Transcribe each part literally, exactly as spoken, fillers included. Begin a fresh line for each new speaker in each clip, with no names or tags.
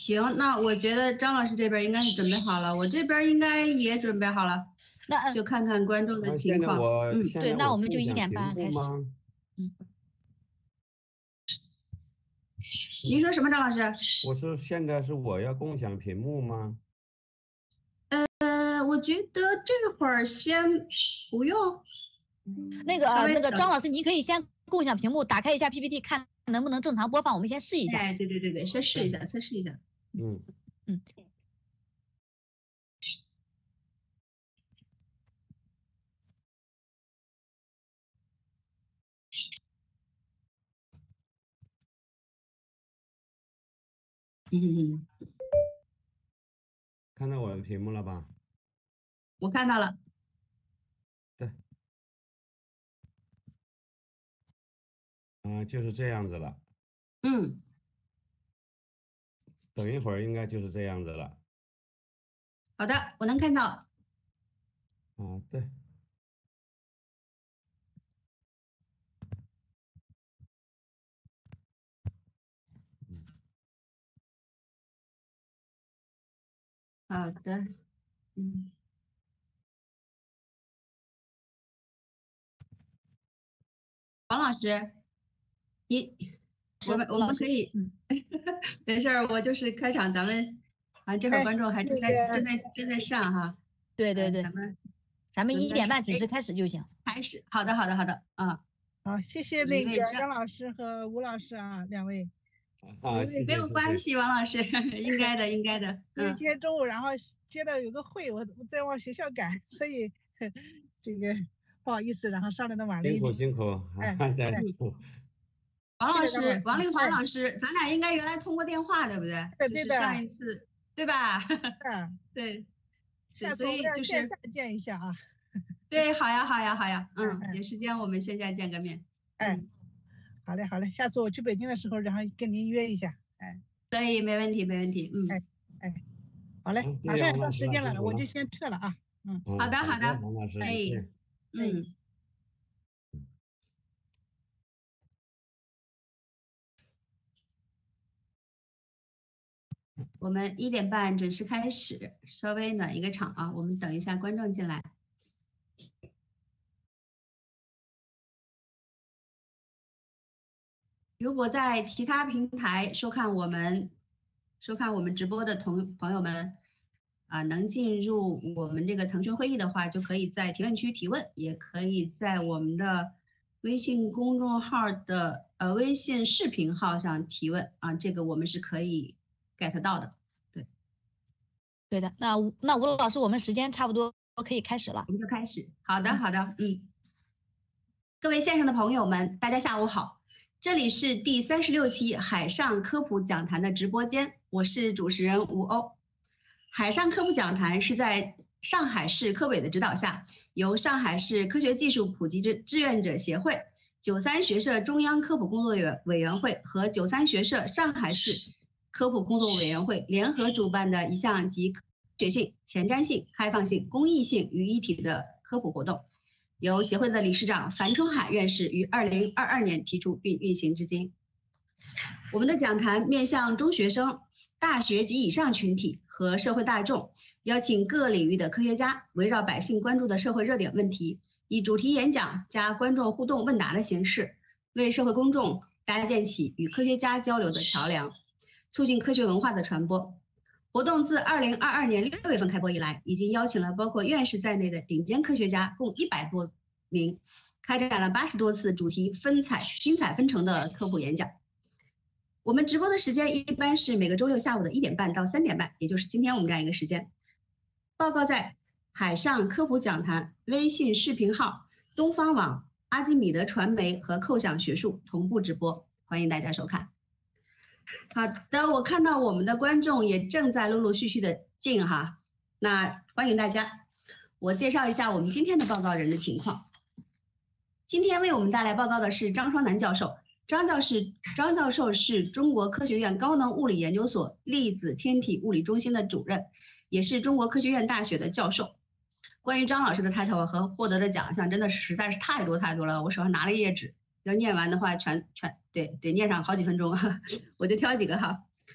行，那我觉得张老师这边应该是准备好了，我这边应该也准备好了。
那
就看看观众的情况。
嗯，
对，那我们就一点半开始。
嗯。
您说什么，张老师？
我说现在是我要共享屏幕吗？
呃，我觉得这会儿先不用。
那个呃，那个张老师，您可以先共享屏幕，打开一下 P P T， 看能不能正常播放。我们先试一下。
哎，对对对对，先试一下，测试一下。
嗯
嗯。
嗯，
看到我的屏幕了吧？
我看到了。
对。嗯、呃，就是这样子了。
嗯。
等一会儿应该就是这样子了。
好的，我能看到。
啊，对。
好的，嗯。王老师，你，我们我们可以，嗯，没事儿，我就是开场，咱们，啊，这会儿观众还正在、哎、正在正在上哈。
对对对，
咱们
咱们一点半准时开始就行。
开始，好的好的好的，啊。
好，谢谢那个张老师和吴老师啊，两位。
啊，
没有关系，王老师，应该的，应该的。
因为今天中午，然后接到有个会，我我在往学校赶，所以这个不好意思，然后上来的晚了一点。
辛苦辛苦，
哎，
王老师，王丽华老师，咱俩应该原来通过电话，对不对？
对对的。
上一次，对吧？
嗯，
对。
下次我们要线下见一下啊。
对，好呀，好呀，好呀，嗯，有时间我们线下见个面。
哎。好嘞，好嘞，下次我去北京的时候，然后跟您约一下，哎，
可以，没问题，没问题，嗯，
哎，哎，好嘞，马上要到时间了，我就先撤了啊，嗯，
好的，好的，哎，嗯，我们一点半准时开始，稍微暖一个场啊，我们等一下观众进来。如果在其他平台收看我们收看我们直播的同朋友们，啊、呃，能进入我们这个腾讯会议的话，就可以在提问区提问，也可以在我们的微信公众号的呃微信视频号上提问啊，这个我们是可以 get 到的。对，
对的。那那吴老师，我们时间差不多可以开始了，
我们就开始。好的，好的，嗯，各位线上的朋友们，大家下午好。这里是第三十六期海上科普讲坛的直播间，我是主持人吴欧。海上科普讲坛是在上海市科委的指导下，由上海市科学技术普及志志愿者协会、九三学社中央科普工作委员会和九三学社上海市科普工作委员会联合主办的一项集科学性、前瞻性、开放性、公益性于一体的科普活动。由协会的理事长樊春海院士于二零二二年提出并运行至今。我们的讲坛面向中学生、大学及以上群体和社会大众，邀请各领域的科学家，围绕百姓关注的社会热点问题，以主题演讲加观众互动问答的形式，为社会公众搭建起与科学家交流的桥梁，促进科学文化的传播。活动自二零二二年六月份开播以来，已经邀请了包括院士在内的顶尖科学家共一百多名，开展了八十多次主题分彩精彩纷呈的科普演讲。我们直播的时间一般是每个周六下午的一点半到三点半，也就是今天我们这样一个时间。报告在海上科普讲坛微信视频号、东方网、阿基米德传媒和扣响学术同步直播，欢迎大家收看。好的，我看到我们的观众也正在陆陆续续的进哈，那欢迎大家。我介绍一下我们今天的报告人的情况。今天为我们带来报告的是张双南教授，张教授张教授是中国科学院高能物理研究所粒子天体物理中心的主任，也是中国科学院大学的教授。关于张老师的 title 和获得的奖项真的实在是太多太多了，我手上拿了一页纸。要念完的话全全得得念上好几分钟，我就挑几个哈。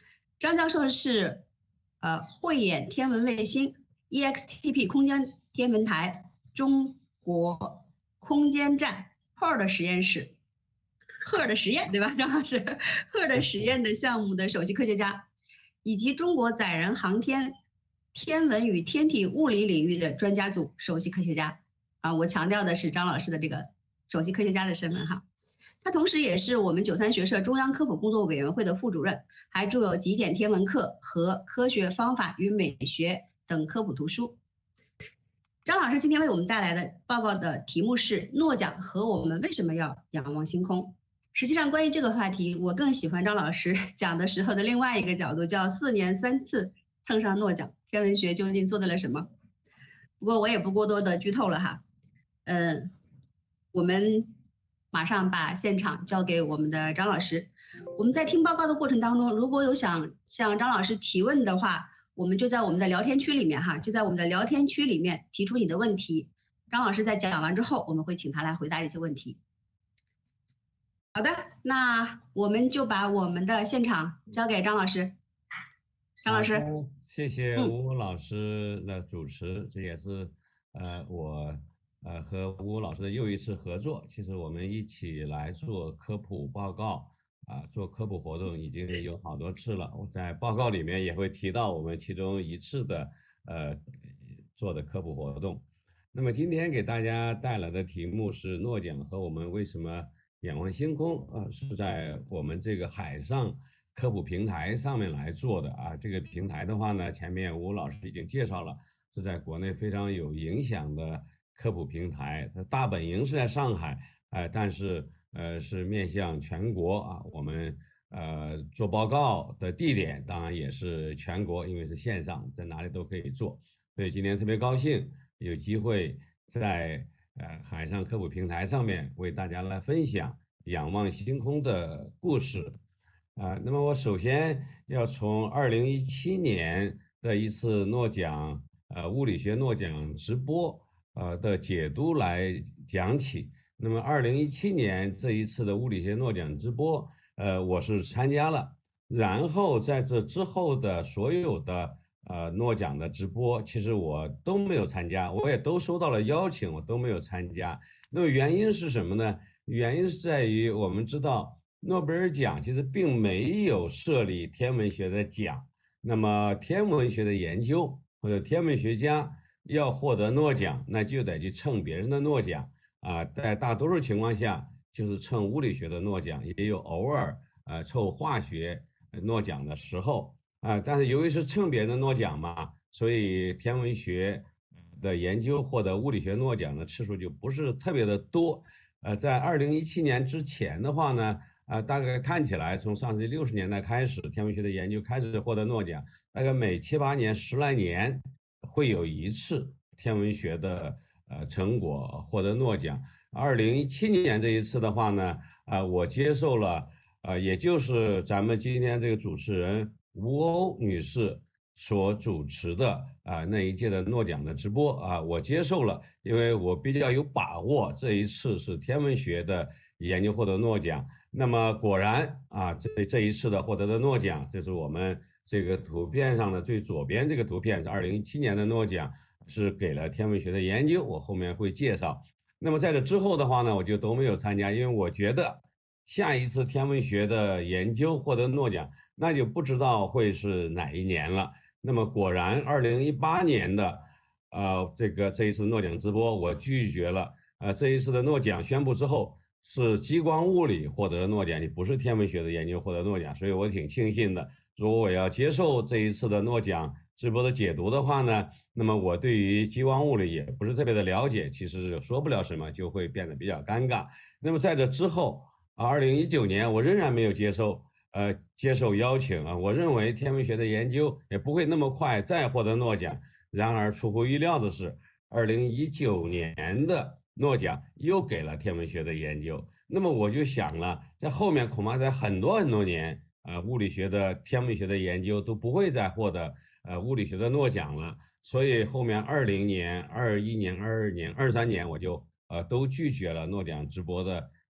张教授是呃慧眼天文卫星 E X T P 空间天文台中国空间站 H E R 的实验室 H E R 的实验对吧？张老师 H E R 的实验的项目的首席科学家，以及中国载人航天天文与天体物理领域的专家组首席科学家啊，我强调的是张老师的这个首席科学家的身份哈。他同时也是我们九三学社中央科普工作委员会的副主任，还著有《极简天文课》和《科学方法与美学》等科普图书。张老师今天为我们带来的报告的题目是诺奖和我们为什么要仰望星空。实际上关于这个话题，我更喜欢张老师讲的时候的另外一个角度，叫四年三次蹭上诺奖，天文学究竟做对了什么？不过我也不过多的剧透了哈。嗯，我们马上把现场交给我们的张老师。我们在听报告的过程当中，如果有想向张老师提问的话，我们就在我们的聊天区里面哈，就在我们的聊天区里面提出你的问题。张老师在讲完之后，我们会请他来回答一些问题。好的，那我们就把我们的现场交给张老师。张老师，
好，谢谢
嗯
吴老师的主持，这也是呃我呃和吴老师的又一次合作。其实我们一起来做科普报告啊、做科普活动已经有好多次了。我在报告里面也会提到我们其中一次的呃做的科普活动。那么今天给大家带来的题目是诺奖和我们为什么仰望星空啊、是在我们这个海上科普平台上面来做的啊。这个平台的话呢，前面吴老师已经介绍了，是在国内非常有影响的科普平台。它大本营是在上海，呃，但是呃是面向全国啊。我们呃做报告的地点当然也是全国，因为是线上，在哪里都可以做。所以今天特别高兴有机会在呃海上科普平台上面为大家来分享仰望星空的故事。啊，那么我首先要从二零一七年的一次诺奖，呃，物理学诺奖直播，呃的解读来讲起。那么二零一七年这一次的物理学诺奖直播，呃，我是参加了。然后在这之后的所有的呃诺奖的直播，其实我都没有参加，我也都收到了邀请，我都没有参加。那么原因是什么呢？原因是在于我们知道，诺贝尔奖其实并没有设立天文学的奖，那么天文学的研究或者天文学家要获得诺奖，那就得去蹭别人的诺奖啊。在大多数情况下，就是蹭物理学的诺奖，也有偶尔呃凑化学诺奖的时候啊。但是由于是蹭别人的诺奖嘛，所以天文学的研究获得物理学诺奖的次数就不是特别的多。呃，在二零一七年之前的话呢，啊、呃，大概看起来从上世纪六十年代开始，天文学的研究开始获得诺奖，大概每七八年、十来年会有一次天文学的呃成果获得诺奖。二零一七年这一次的话呢，啊、呃，我接受了，呃，也就是咱们今天这个主持人吴欧女士所主持的啊、呃、那一届的诺奖的直播啊，我接受了，因为我比较有把握，这一次是天文学的研究获得诺奖。那么果然啊，这这一次的获得的诺奖，这是我们这个图片上的最左边这个图片是二零一七年的诺奖，是给了天文学的研究，我后面会介绍。那么在这之后的话呢，我就都没有参加，因为我觉得下一次天文学的研究获得诺奖，那就不知道会是哪一年了。那么果然，二零一八年的，呃，这个这一次诺奖直播我拒绝了。呃，这一次的诺奖宣布之后，是激光物理获得了诺奖，你不是天文学的研究获得诺奖，所以我挺庆幸的。如果我要接受这一次的诺奖直播的解读的话呢，那么我对于激光物理也不是特别的了解，其实说不了什么，就会变得比较尴尬。那么在这之后，二零一九年我仍然没有接受。呃，接受邀请啊，我认为天文学的研究也不会那么快再获得诺奖。然而出乎意料的是，二零一九年的诺奖又给了天文学的研究。那么我就想了，在后面恐怕在很多很多年，呃，物理学的天文学的研究都不会再获得呃物理学的诺奖了。所以后面二零年、二一年、二二年、二三年，我就呃都拒绝了诺奖直播的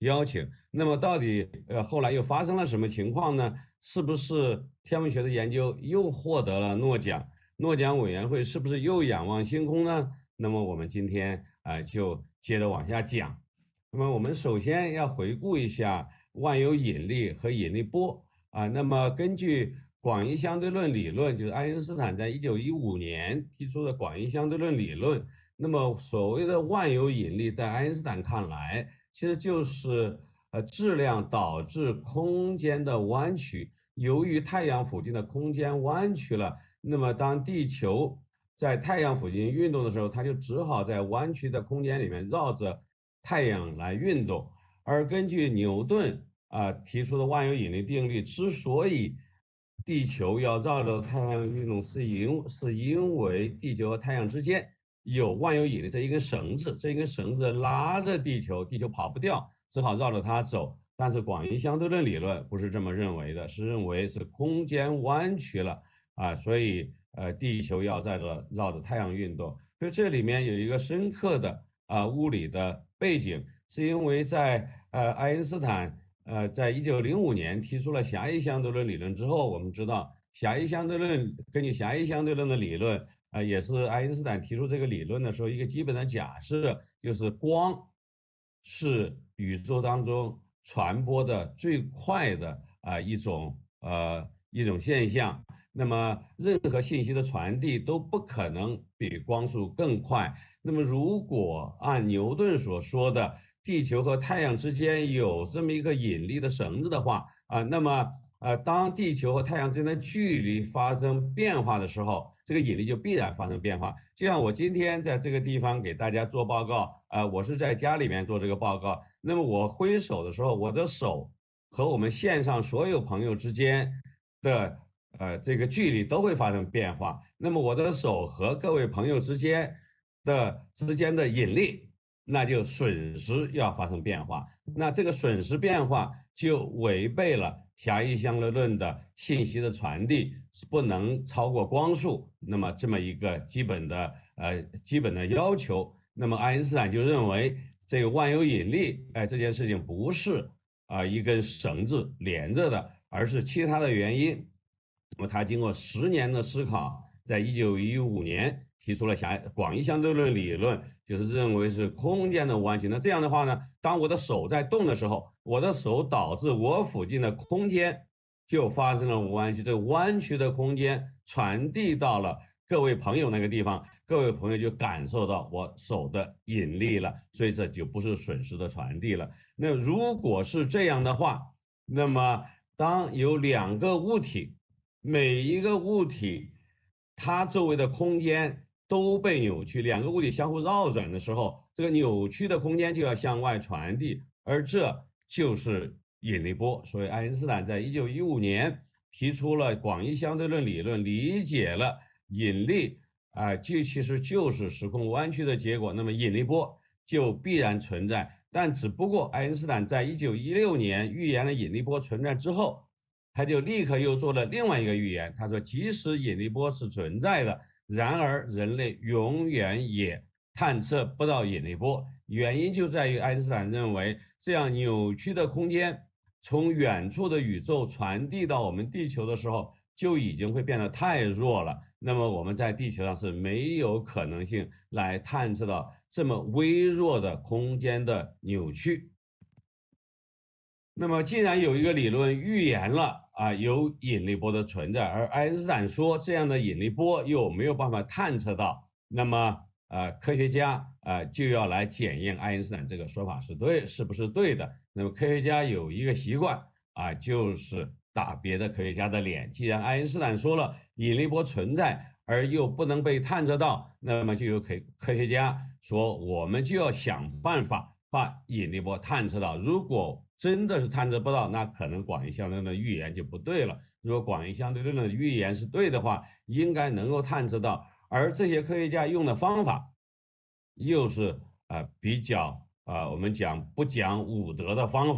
邀请。那么到底呃后来又发生了什么情况呢？是不是天文学的研究又获得了诺奖？诺奖委员会是不是又仰望星空呢？那么我们今天啊、呃、就接着往下讲。那么我们首先要回顾一下万有引力和引力波啊。那么根据广义相对论理论，就是爱因斯坦在一九一五年提出的广义相对论理论。那么所谓的万有引力，在爱因斯坦看来，其实就是呃质量导致空间的弯曲。由于太阳附近的空间弯曲了，那么当地球在太阳附近运动的时候，它就只好在弯曲的空间里面绕着太阳来运动。而根据牛顿啊、呃、提出的万有引力定律，之所以地球要绕着太阳运动，是因是因为地球和太阳之间有万有引力这一根绳子，这一根绳子拉着地球，地球跑不掉，只好绕着它走。但是广义相对论理论不是这么认为的，是认为是空间弯曲了啊，所以呃地球要在这绕着太阳运动。所以这里面有一个深刻的啊物理的背景，是因为在呃爱因斯坦呃在一九零五年提出了狭义相对论理论之后，我们知道狭义相对论根据狭义相对论的理论。啊、呃，也是爱因斯坦提出这个理论的时候，一个基本的假设就是光是宇宙当中传播的最快的啊、呃、一种呃一种现象。那么任何信息的传递都不可能比光速更快。那么如果按牛顿所说的，地球和太阳之间有这么一个引力的绳子的话啊、呃，那么呃，当地球和太阳之间的距离发生变化的时候，这个引力就必然发生变化。就像我今天在这个地方给大家做报告，呃，我是在家里面做这个报告，那么我挥手的时候，我的手和我们线上所有朋友之间的呃这个距离都会发生变化。那么我的手和各位朋友之间的之间的引力，那就损失要发生变化。那这个损失变化就违背了狭义相对论的信息的传递是不能超过光速，那么这么一个基本的呃基本的要求。那么爱因斯坦就认为这个万有引力，哎，这件事情不是啊、呃、一根绳子连着的，而是其他的原因。那么他经过十年的思考，在一九一五年提出了狭广义相对论理论，就是认为是空间的弯曲。那这样的话呢，当我的手在动的时候，我的手导致我附近的空间就发生了弯曲，这个弯曲的空间传递到了各位朋友那个地方，各位朋友就感受到我手的引力了，所以这就不是损失的传递了。那如果是这样的话，那么当有两个物体，每一个物体它周围的空间都被扭曲，两个物体相互绕转的时候，这个扭曲的空间就要向外传递，而这就是引力波。所以爱因斯坦在一九一五年提出了广义相对论理论，理解了引力啊、呃，就其实就是时空弯曲的结果，那么引力波就必然存在。但只不过爱因斯坦在一九一六年预言了引力波存在之后，他就立刻又做了另外一个预言，他说即使引力波是存在的，然而人类永远也探测不到引力波。原因就在于爱因斯坦认为，这样扭曲的空间从远处的宇宙传递到我们地球的时候，就已经会变得太弱了。那么我们在地球上是没有可能性来探测到这么微弱的空间的扭曲。那么既然有一个理论预言了啊有引力波的存在，而爱因斯坦说这样的引力波又没有办法探测到，那么呃科学家呃就要来检验爱因斯坦这个说法是对是不是对的。那么科学家有一个习惯啊，就是打别的科学家的脸。既然爱因斯坦说了引力波存在而又不能被探测到，那么就有科科学家说我们就要想办法把引力波探测到。如果真的是探测不到，那可能广义相对论的预言就不对了。如果广义相对论的预言是对的话，应该能够探测到。而这些科学家用的方法又是呃比较呃我们讲不讲武德的方法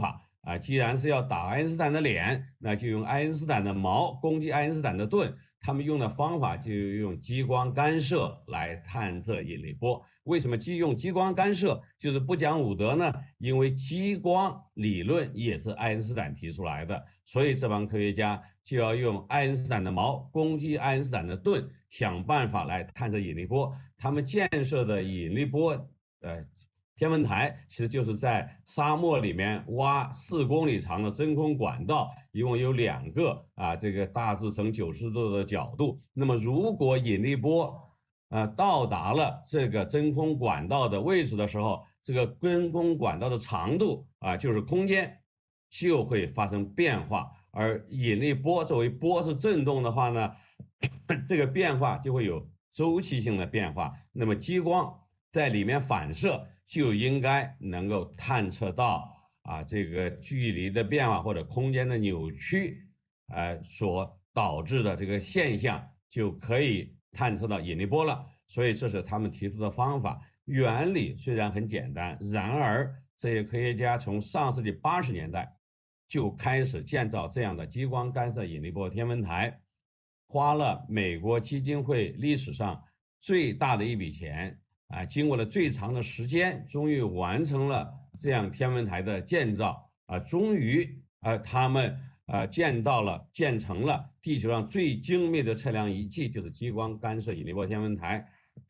啊，既然是要打爱因斯坦的脸，那就用爱因斯坦的矛攻击爱因斯坦的盾。他们用的方法就用激光干涉来探测引力波。为什么既用激光干涉，就是不讲武德呢？因为激光理论也是爱因斯坦提出来的，所以这帮科学家就要用爱因斯坦的矛攻击爱因斯坦的盾，想办法来探测引力波。他们建设的引力波，呃。天文台其实就是在沙漠里面挖四公里长的真空管道，一共有两个啊，这个大致呈九十度的角度。那么如果引力波呃到达了这个真空管道的位置的时候，这个真空管道的长度啊，就是空间就会发生变化。而引力波作为波是振动的话呢，这个变化就会有周期性的变化。那么激光在里面反射，就应该能够探测到啊这个距离的变化或者空间的扭曲，呃所导致的这个现象，就可以探测到引力波了。所以这是他们提出的方法。原理虽然很简单，然而这些科学家从上世纪八十年代就开始建造这样的激光干涉引力波天文台，花了美国基金会历史上最大的一笔钱。啊，经过了最长的时间，终于完成了这样天文台的建造啊！终于，呃，他们呃建到了、建成了地球上最精密的测量仪器，就是激光干涉引力波天文台。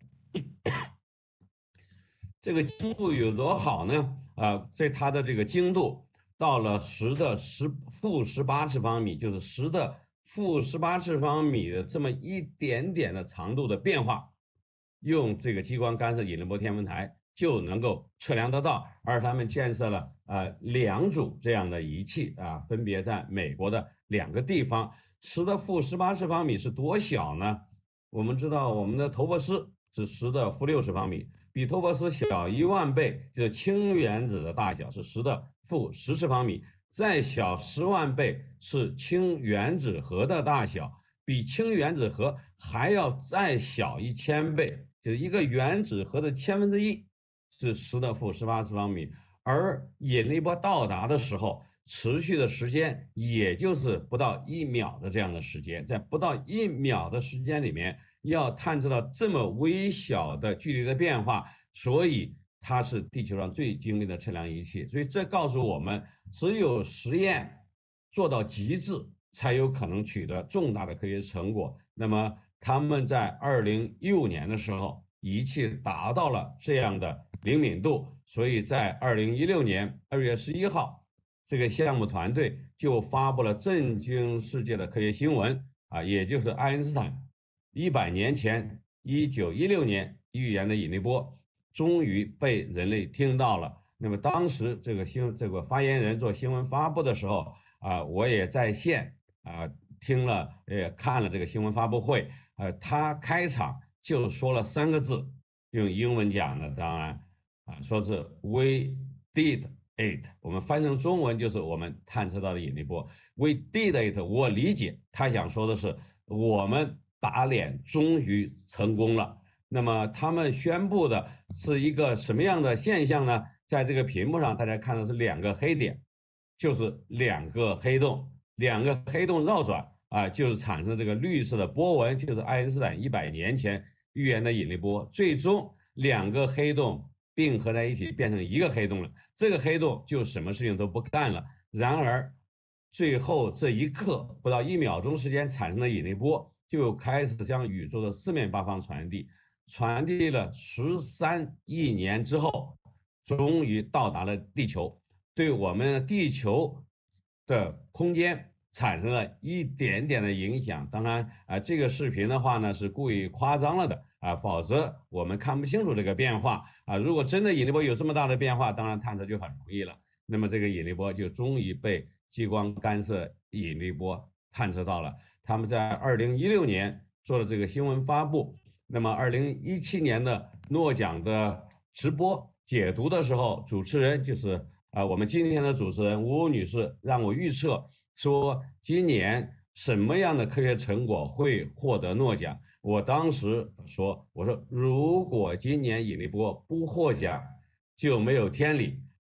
这个精度有多好呢？啊，在它的这个精度到了十的十负十八次方米，就是十的负十八次方米的这么一点点的长度的变化。用这个激光干涉引力波天文台就能够测量得到，而他们建设了呃两组这样的仪器啊，分别在美国的两个地方。十的负十八次方米是多小呢？我们知道我们的头发丝是十的负六十方米，比头发丝小一万倍，就是氢原子的大小是十的负十次方米，再小十万倍是氢原子核的大小，比氢原子核还要再小一千倍。就是一个原子核的千分之一是十的负十八次方米，而引力波到达的时候，持续的时间也就是不到一秒的这样的时间，在不到一秒的时间里面，要探测到这么微小的距离的变化，所以它是地球上最精密的测量仪器。所以这告诉我们，只有实验做到极致，才有可能取得重大的科学成果。那么他们在二零一五年的时候，仪器达到了这样的灵敏度，所以在二零一六年二月十一号，这个项目团队就发布了震惊世界的科学新闻啊，也就是爱因斯坦一百年前一九一六年预言的引力波终于被人类听到了。那么当时这个新这个发言人做新闻发布的时候啊，我也在线啊听了，也看了这个新闻发布会。呃，他开场就说了三个字，用英文讲的，当然啊，说是 We did it， 我们翻成中文就是我们探测到的引力波。We did it， 我理解他想说的是我们打脸终于成功了。那么他们宣布的是一个什么样的现象呢？在这个屏幕上大家看到是两个黑点，就是两个黑洞，两个黑洞绕转。啊，就是产生这个绿色的波纹，就是爱因斯坦一百年前预言的引力波。最终两个黑洞并合在一起变成一个黑洞了，这个黑洞就什么事情都不干了。然而最后这一刻不到一秒钟时间产生的引力波就开始向宇宙的四面八方传递，传递了十三亿年之后，终于到达了地球，对我们地球的空间产生了一点点的影响。当然啊，这个视频的话呢是故意夸张了的啊，否则我们看不清楚这个变化啊。如果真的引力波有这么大的变化，当然探测就很容易了。那么这个引力波就终于被激光干涉引力波探测到了。他们在二零一六年做了这个新闻发布。那么二零一七年的诺奖的直播解读的时候，主持人就是啊我们今天的主持人吴女士，让我预测说今年什么样的科学成果会获得诺奖。我当时说，我说如果今年引力波不获奖，就没有天理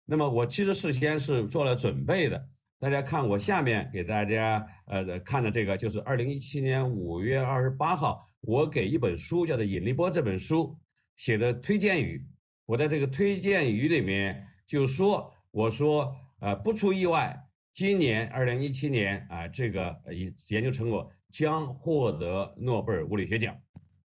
那么我其实事先是做了准备的。大家看我下面给大家呃看的这个，就是二零一七年五月二十八号，我给一本书叫做《引力波》这本书写的推荐语。我在这个推荐语里面就说，我说呃不出意外，今年二零一七年啊、呃、这个研究成果将获得诺贝尔物理学奖。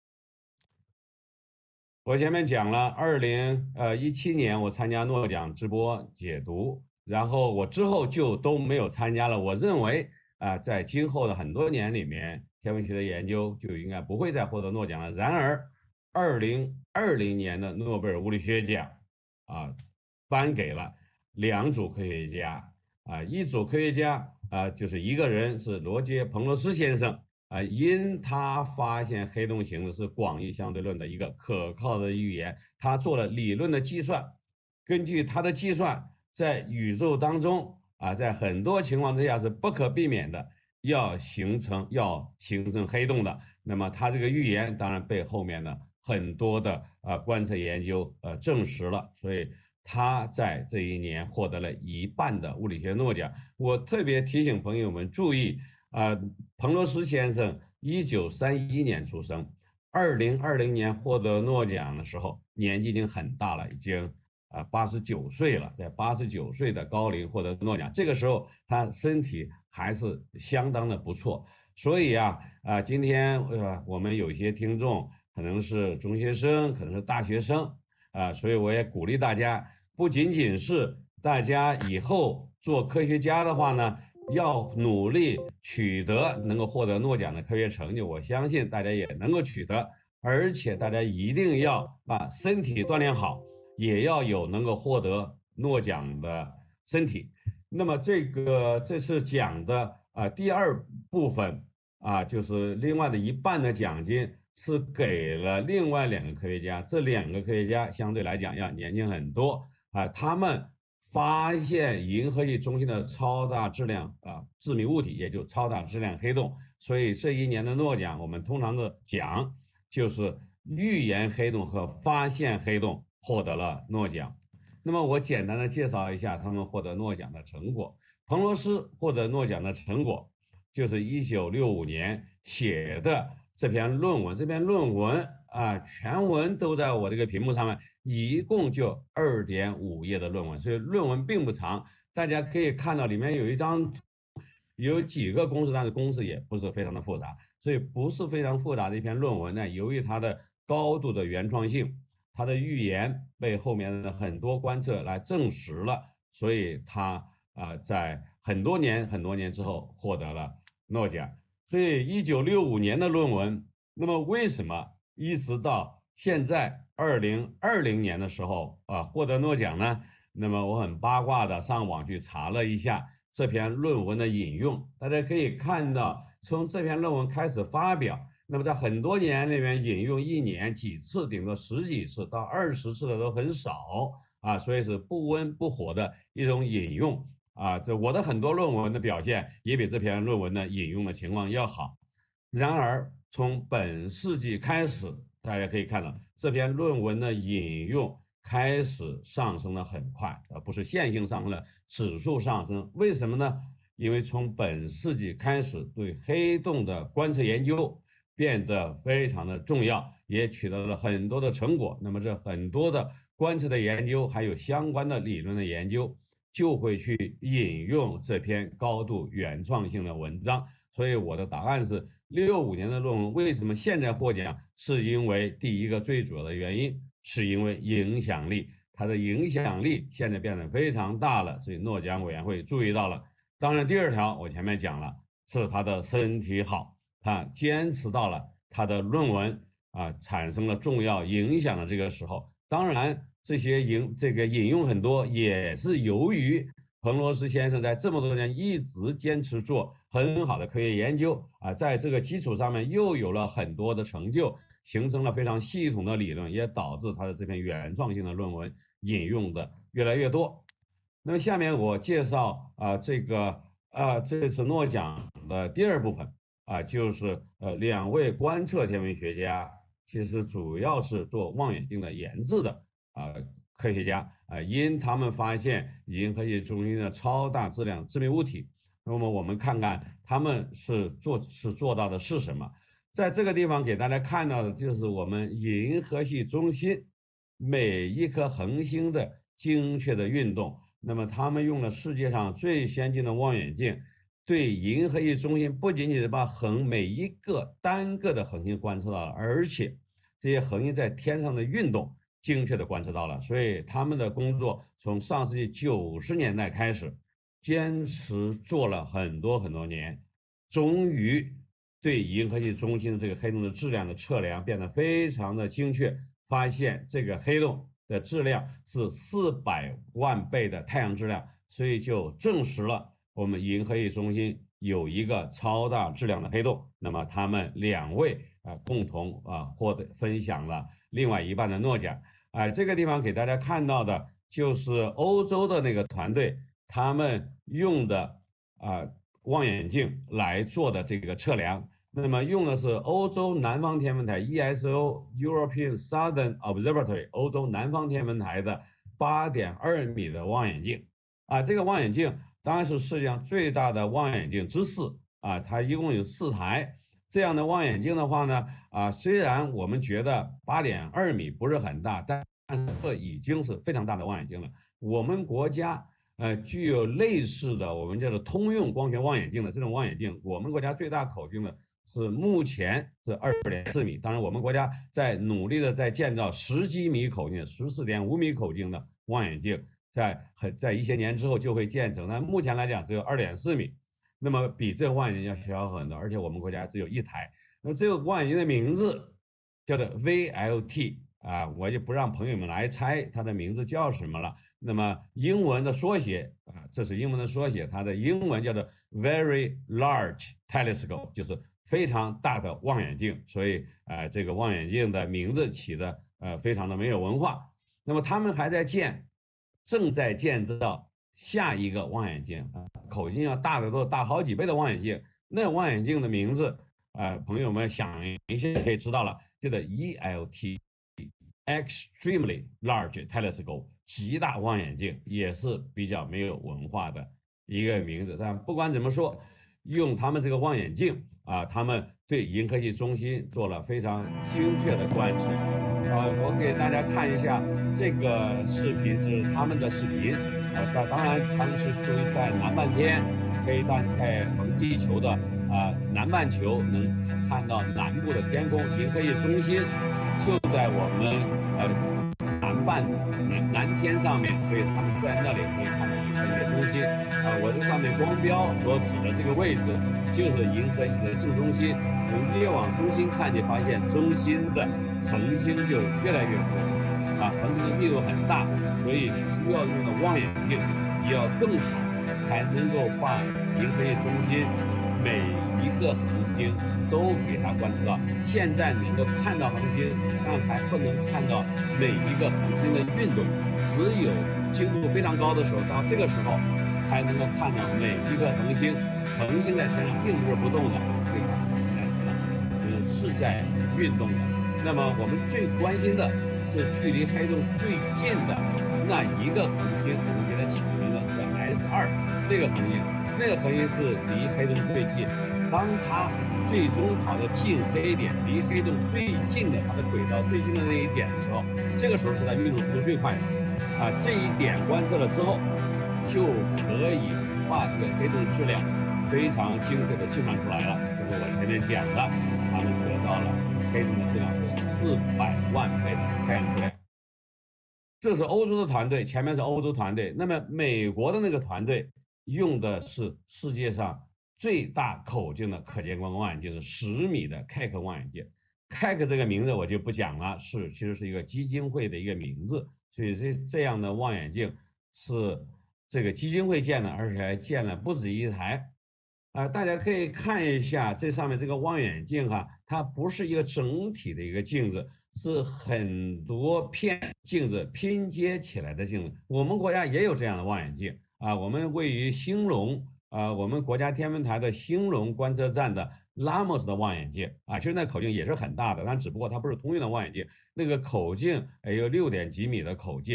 我前面讲了，二零呃一七年我参加诺奖直播解读，然后我之后就都没有参加了。我认为啊、呃，在今后的很多年里面，天文学的研究就应该不会再获得诺奖了。然而，二零二零年的诺贝尔物理学奖啊，颁给了两组科学家啊，一组科学家啊，就是一个人是罗杰·彭罗斯先生。啊，因他发现黑洞形式是广义相对论的一个可靠的预言，他做了理论的计算，根据他的计算，在宇宙当中啊，在很多情况之下是不可避免的要形成要形成黑洞的。那么他这个预言当然被后面的很多的呃观测研究呃证实了，所以他在这一年获得了一半的物理学诺奖。我特别提醒朋友们注意。啊、呃，彭罗斯先生一九三一年出生，二零二零年获得诺奖的时候，年纪已经很大了，已经啊八十九岁了，在八十九岁的高龄获得诺奖，这个时候他身体还是相当的不错。所以啊啊、呃，今天呃我们有些听众可能是中学生，可能是大学生啊、呃，所以我也鼓励大家，不仅仅是大家以后做科学家的话呢。要努力取得能够获得诺奖的科学成就，我相信大家也能够取得，而且大家一定要把身体锻炼好，也要有能够获得诺奖的身体。那么这个这次讲的啊、呃、第二部分啊，就是另外的一半的奖金是给了另外两个科学家，这两个科学家相对来讲要年轻很多啊，他们。发现银河系中心的超大质量啊致密物体，也就超大质量黑洞。所以这一年的诺奖，我们通常的奖就是预言黑洞和发现黑洞获得了诺奖。那么我简单的介绍一下他们获得诺奖的成果。彭罗斯获得诺奖的成果就是一九六五年写的这篇论文，这篇论文啊全文都在我这个屏幕上面。一共就二点五页的论文，所以论文并不长。大家可以看到里面有一张图，有几个公式，但是公式也不是非常的复杂，所以不是非常复杂的一篇论文呢。由于它的高度的原创性，它的预言被后面的很多观测来证实了，所以它啊、呃、在很多年很多年之后获得了诺奖。所以一九六五年的论文，那么为什么一直到现在二零二零年的时候啊，获得诺奖呢？那么我很八卦的上网去查了一下这篇论文的引用，大家可以看到，从这篇论文开始发表，那么在很多年里面引用一年几次，顶多十几次到二十次的都很少啊，所以是不温不火的一种引用啊。这我的很多论文的表现也比这篇论文的引用的情况要好。然而从本世纪开始，大家可以看到这篇论文的引用开始上升的很快，而不是线性上升的指数上升。为什么呢？因为从本世纪开始，对黑洞的观测研究变得非常的重要，也取得了很多的成果。那么这很多的观测的研究，还有相关的理论的研究，就会去引用这篇高度原创性的文章。所以我的答案是，六五年的论文为什么现在获奖？是因为第一个最主要的原因，是因为影响力，它的影响力现在变得非常大了，所以诺奖委员会注意到了。当然，第二条我前面讲了，是他的身体好，他坚持到了他的论文啊产生了重要影响的这个时候。当然，这些引这个引用很多，也是由于彭罗斯先生在这么多年一直坚持做很好的科学研究啊，在这个基础上面又有了很多的成就，形成了非常系统的理论，也导致他的这篇原创性的论文引用的越来越多。那么下面我介绍啊这个啊这次诺奖的第二部分啊，就是呃两位观测天文学家，其实主要是做望远镜的研制的啊科学家啊，因他们发现银河系中心的超大质量致密物体。那么我们看看他们是做是做到的是什么？在这个地方给大家看到的就是我们银河系中心每一颗恒星的精确的运动。那么他们用了世界上最先进的望远镜，对银河系中心不仅仅是把恒每一个单个的恒星观测到了，而且这些恒星在天上的运动精确的观测到了。所以他们的工作从上世纪九十年代开始，坚持做了很多很多年，终于对银河系中心的这个黑洞的质量的测量变得非常的精确，发现这个黑洞的质量是四百万倍的太阳质量，所以就证实了我们银河系中心有一个超大质量的黑洞。那么他们两位啊、呃、共同啊、呃、获得分享了另外一半的诺奖。啊、呃，这个地方给大家看到的就是欧洲的那个团队，他们用的啊、呃、望远镜来做的这个测量。那么用的是欧洲南方天文台 E S O European Southern Observatory 欧洲南方天文台的 八点二米的望远镜啊，这个望远镜当然是世界上最大的望远镜之四啊，它一共有四台这样的望远镜的话呢啊，虽然我们觉得 八点二米不是很大，但是这已经是非常大的望远镜了。我们国家呃具有类似的我们叫做通用光学望远镜的这种望远镜，我们国家最大口径的是目前是 二点四米，当然我们国家在努力的在建造十几米口径、十四点五米口径的望远镜，在在一些年之后就会建成，但目前来讲只有 二点四米，那么比这个望远镜要小很多，而且我们国家只有一台。那么这个望远镜的名字叫做 V L T 啊，我就不让朋友们来猜它的名字叫什么了。那么英文的缩写啊，这是英文的缩写，它的英文叫做 Very Large Telescope， 就是非常大的望远镜，所以呃这个望远镜的名字起的呃非常的没有文化。那么他们还在建，正在建造下一个望远镜，呃、口径要大得多，大好几倍的望远镜。那望远镜的名字，呃朋友们想一下可以知道了，叫做 E L T Extremely Large Telescope， 极大望远镜，也是比较没有文化的一个名字。但不管怎么说，用他们这个望远镜啊，他们对银河系中心做了非常精确的观测。啊，我给大家看一下这个视频，是他们的视频。啊，当然他们是属于在南半天，可以在在我们地球的啊南半球能看到南部的天空，银河系中心就在我们呃南半南南天上面，所以他们在那里可以看到银河系的中心。啊，我这上面光标所指的这个位置就是银河系的正中心。我们越往中心看，就发现中心的恒星就越来越多，啊，恒星的密度很大，所以需要用的望远镜也要更好，才能够把银河系中心每一个恒星都给它观测到。现在能够看到恒星，但还不能看到每一个恒星的运动，只有精度非常高的时候，到这个时候才能够看到每一个恒星。恒星在天上并不是不动的，对吧？是在运动的。那么我们最关心的是距离黑洞最近的那一个恒星，我们给它起名字叫 S 二，那个恒星，那个恒星是离黑洞最近。当它最终跑到近黑点，离黑洞最近的它的轨道最近的那一点的时候，这个时候是它运动速度最快的。啊，这一点观测了之后，就可以把这个黑洞质量非常精确的计算出来了，就是我前面讲的。他们得到了黑洞的质量是四百万倍的太阳质量。这是欧洲的团队，前面是欧洲团队。那么美国的那个团队用的是世界上最大口径的可见光望远镜，是十米的 Keck 望远镜。Keck 这个名字我就不讲了，是其实是一个基金会的一个名字。所以这这样的望远镜是这个基金会建的，而且还建了不止一台。啊、呃，大家可以看一下这上面这个望远镜哈，它不是一个整体的一个镜子，是很多片镜子拼接起来的镜子。我们国家也有这样的望远镜啊，我们位于兴隆啊，我们国家天文台的兴隆观测站的拉莫斯的望远镜啊，其实那口径也是很大的，但只不过它不是通用的望远镜，那个口径也有六点几米的口径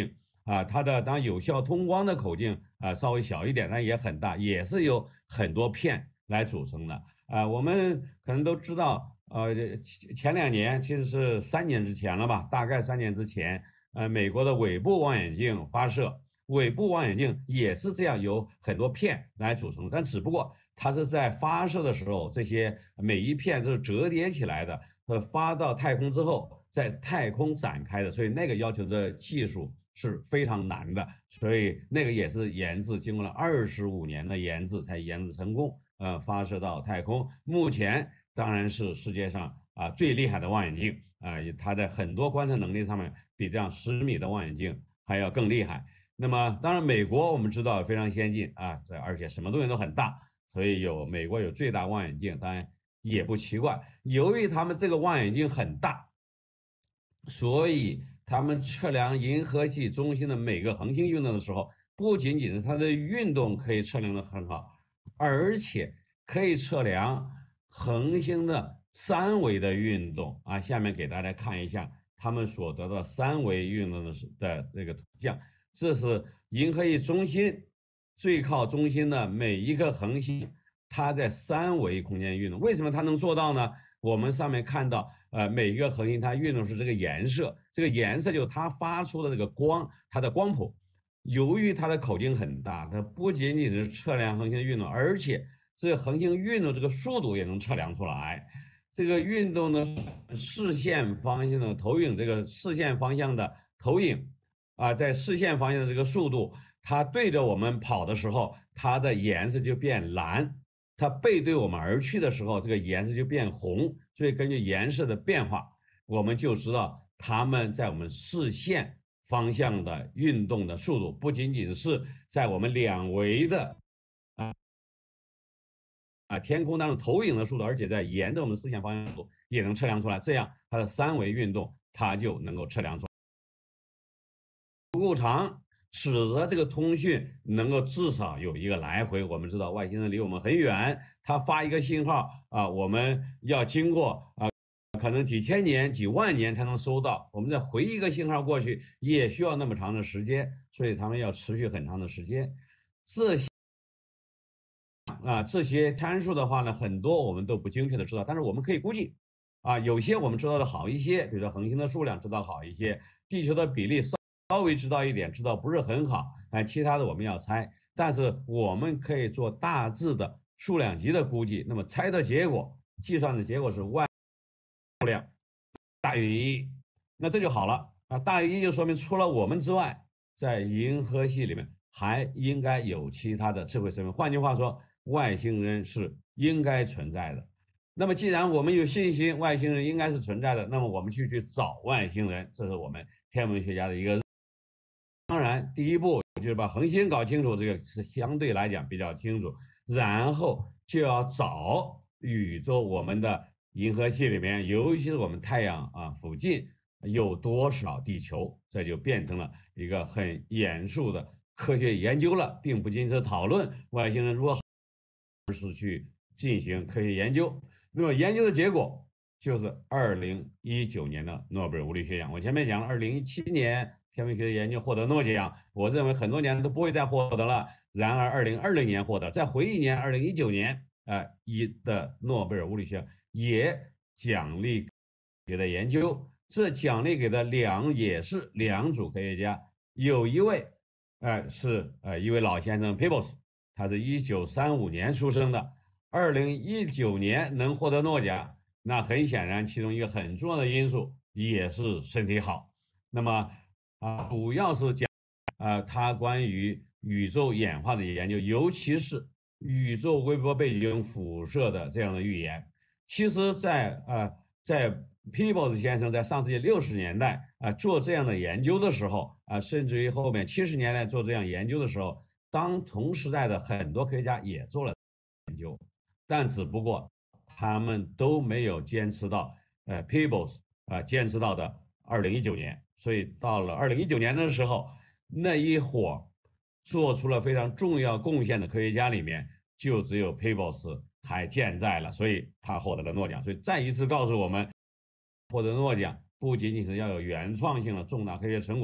啊，它的当然有效通光的口径啊稍微小一点，但也很大，也是由很多片来组成的。啊，我们可能都知道，呃，前两年其实是三年之前了吧，大概三年之前，呃，美国的尾部望远镜发射，尾部望远镜也是这样由很多片来组成的，但只不过它是在发射的时候，这些每一片都是折叠起来的，呃，发到太空之后，在太空展开的，所以那个要求的技术是非常难的，所以那个也是研制，经过了二十五年的研制才研制成功，呃，发射到太空。目前当然是世界上啊最厉害的望远镜啊，它在很多观测能力上面比这样十米的望远镜还要更厉害。那么当然，美国我们知道非常先进啊，这而且什么东西都很大，所以有美国有最大望远镜，当然也不奇怪。由于他们这个望远镜很大，所以他们测量银河系中心的每个恒星运动的时候，不仅仅是它的运动可以测量得很好，而且可以测量恒星的三维的运动啊。下面给大家看一下他们所得到三维运动的的这个图像。这是银河系中心最靠中心的每一颗恒星，它在三维空间运动。为什么它能做到呢？我们上面看到，呃，每一个恒星它运动是这个颜色，这个颜色就是它发出的这个光，它的光谱。由于它的口径很大，它不仅仅是测量恒星的运动，而且这个恒星运动这个速度也能测量出来。这个运动的视线方向的投影，这个视线方向的投影。啊，在视线方向的这个速度，它对着我们跑的时候，它的颜色就变蓝；它背对我们而去的时候，这个颜色就变红。所以根据颜色的变化，我们就知道它们在我们视线方向的运动的速度，不仅仅是在我们两维的啊啊天空当中投影的速度，而且在沿着我们视线方向速度也能测量出来。这样它的三维运动它就能够测量出来。足够长，使得这个通讯能够至少有一个来回。我们知道外星人离我们很远，他发一个信号啊，我们要经过啊，可能几千年、几万年才能收到。我们再回一个信号过去，也需要那么长的时间，所以他们要持续很长的时间。这些啊，这些参数的话呢，很多我们都不精确的知道，但是我们可以估计啊，有些我们知道的好一些，比如说恒星的数量知道好一些，地球的比例稍。稍微知道一点，知道不是很好，哎，其他的我们要猜，但是我们可以做大致的数量级的估计。那么猜的结果，计算的结果是万数量大于一，那这就好了啊，大于一就说明除了我们之外，在银河系里面还应该有其他的智慧生命。换句话说，外星人是应该存在的。那么既然我们有信心外星人应该是存在的，那么我们就去找外星人，这是我们天文学家的一个。当然，第一步就是把恒星搞清楚，这个是相对来讲比较清楚，然后就要找宇宙我们的银河系里面，尤其是我们太阳啊附近有多少地球，这就变成了一个很严肃的科学研究了，并不仅是讨论外星人如何，而是去进行科学研究。那么研究的结果就是二零一九年的诺贝尔物理学奖。我前面讲了，二零一七年。天文学研究获得诺奖，我认为很多年都不会再获得了。然而，二零二零年获得，再回一年，二零一九年，呃，一的诺贝尔物理学也奖励给的研究。这奖励给的两也是两组科学家，有一位，呃，是呃一位老先生 Peebles， 他是一九三五年出生的，二零一九年能获得诺奖，那很显然其中一个很重要的因素也是身体好。那么。啊，主要是讲，呃，它关于宇宙演化的研究，尤其是宇宙微波背景辐射的这样的预言。其实在，在呃，在 Peebles 先生在上世纪六十年代啊、呃、做这样的研究的时候啊、呃，甚至于后面七十年代做这样研究的时候，当同时代的很多科学家也做了研究，但只不过他们都没有坚持到呃 Peebles 啊、呃、坚持到的二零一九年。所以到了二零一九年的时候，那一伙做出了非常重要贡献的科学家里面，就只有 Peebles 还健在了，所以他获得了诺奖。所以再一次告诉我们，获得诺奖不仅仅是要有原创性的重大科学成果，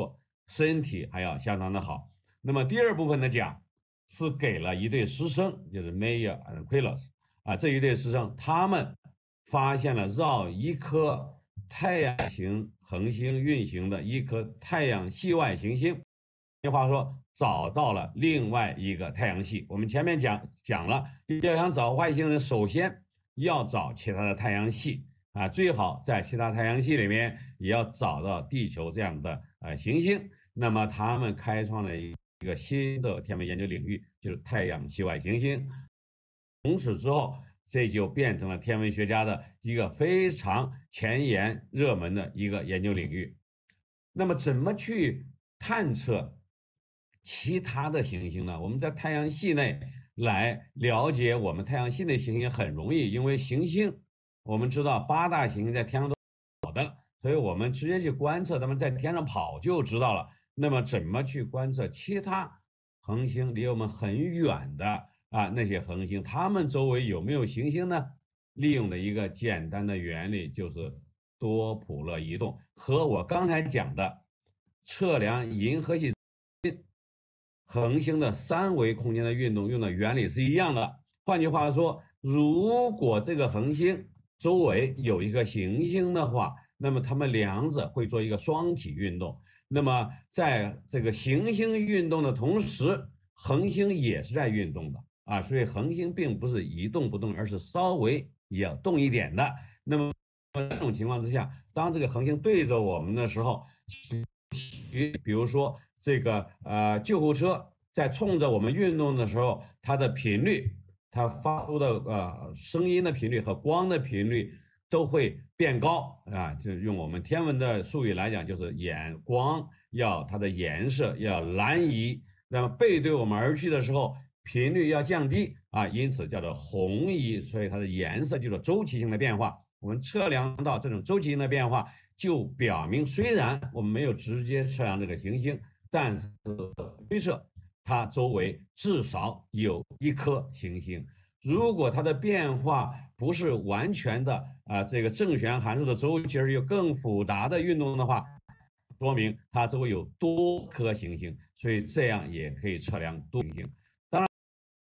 身体还要相当的好。那么第二部分的奖是给了一对师生，就是 Meyer and Quiros 啊，这一对师生他们发现了绕一颗太阳型恒星运行的一颗太阳系外行星。换句话说，找到了另外一个太阳系。我们前面讲讲了，要想找外星人，首先要找其他的太阳系啊，最好在其他太阳系里面也要找到地球这样的呃行星。那么他们开创了一个新的天文研究领域，就是太阳系外行星。从此之后，这就变成了天文学家的一个非常前沿、热门的一个研究领域。那么，怎么去探测其他的行星呢？我们在太阳系内来了解我们太阳系内行星很容易，因为行星我们知道八大行星在天上都跑的，所以我们直接去观测它们在天上跑就知道了。那么，怎么去观测其他恒星离我们很远的啊那些恒星，它们周围有没有行星呢？利用的一个简单的原理就是多普勒移动，和我刚才讲的测量银河系恒星的三维空间的运动用的原理是一样的。换句话说，如果这个恒星周围有一个行星的话，那么它们两者会做一个双体运动。那么在这个行星运动的同时，恒星也是在运动的啊，所以恒星并不是一动不动，而是稍微也要动一点的。那么这种情况之下，当这个恒星对着我们的时候，比如说这个呃救护车在冲着我们运动的时候，它的频率，它发出的呃声音的频率和光的频率都会变高啊。就用我们天文的术语来讲，就是眼光要它的颜色要蓝移，那么背对我们而去的时候，频率要降低啊，因此叫做红移，所以它的颜色就是周期性的变化。我们测量到这种周期性的变化，就表明虽然我们没有直接测量这个行星，但是推测它周围至少有一颗行星。如果它的变化不是完全的啊、呃、这个正弦函数的周期，而有更复杂的运动的话，说明它周围有多颗行星，所以这样也可以测量多行星。当然，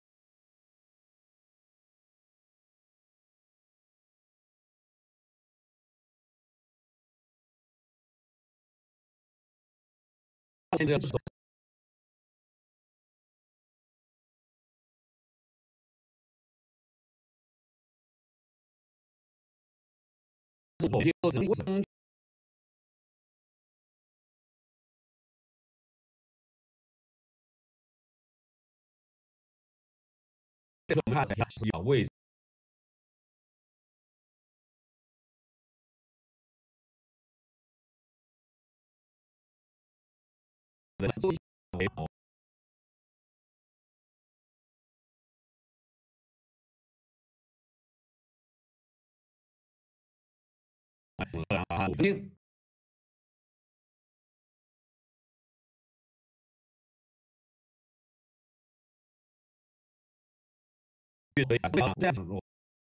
这个是否构成这个我们看一下位置。周期为五星。这样子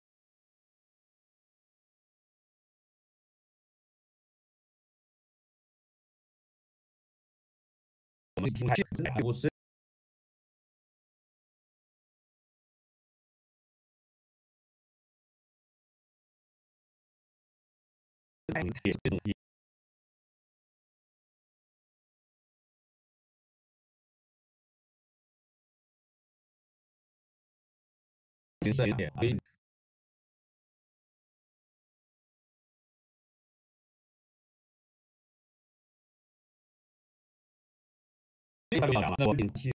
我们听看五十。景色有点微。我们期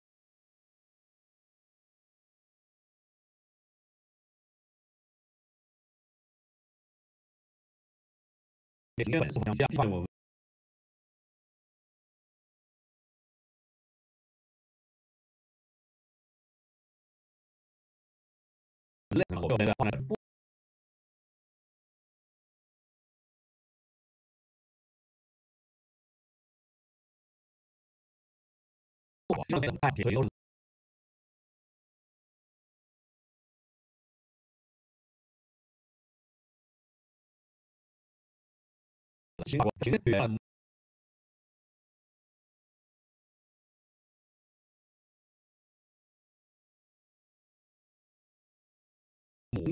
也本是这样，我们类我们的不不往上等待，所以都是情况，绝对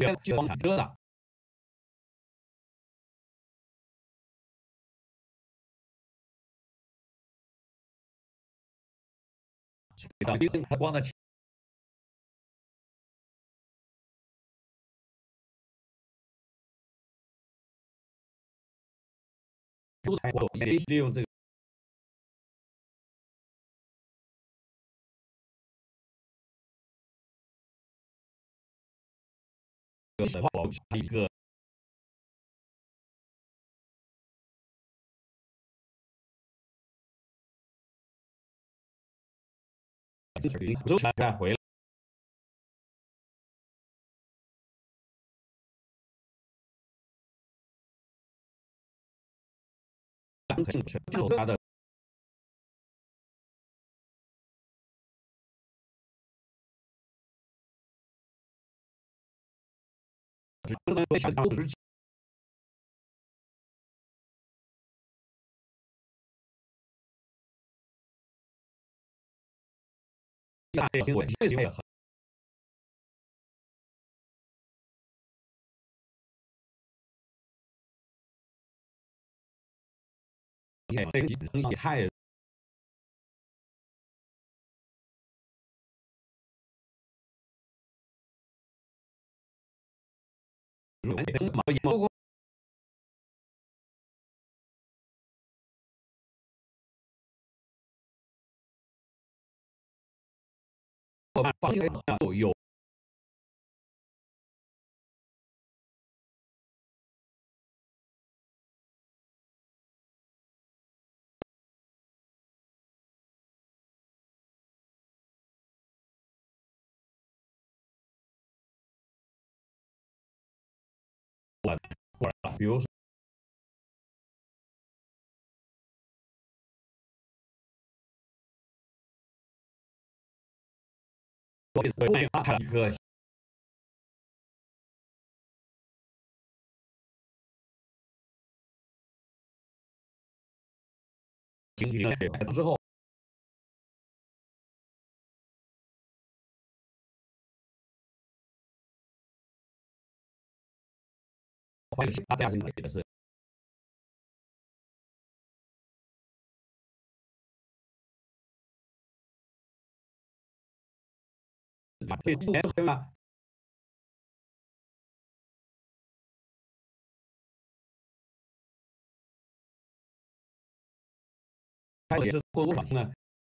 源就往产车的。到一定光的前。利用这个。一个周全再回来。他的。只能说想当时。那也很稳，为什么也很。也也太。如果毛毛。伙伴帮有有。比如说。我我他一个。经济类之后。欢迎大家进来的是。这今年对吧？它也是过多少呢？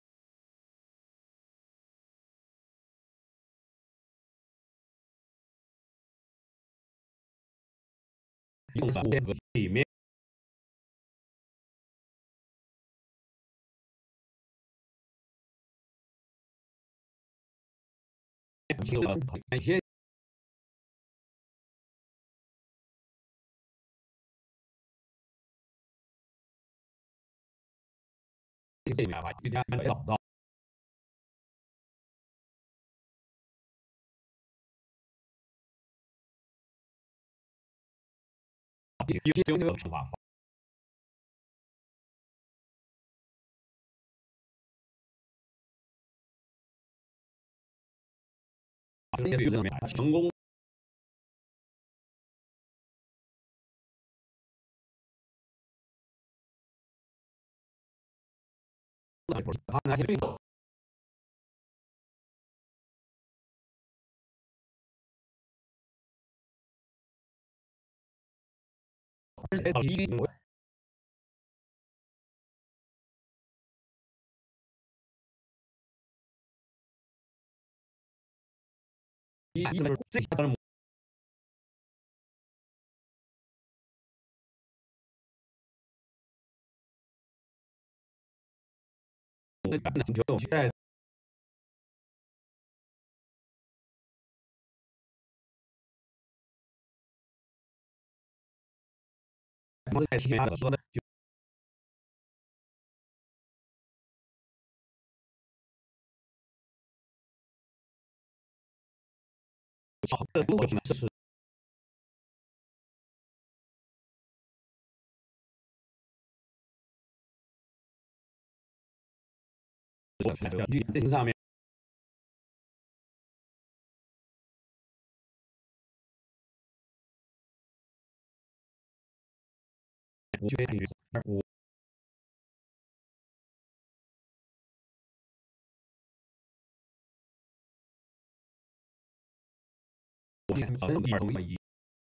用在里面。一些。这边吧，一点没找到。有些有办法。成功。他那些病毒。一定。一定这些的。就在。在提前说的就。好的，如果是是。我出来这这上面。 我觉得我我们同意。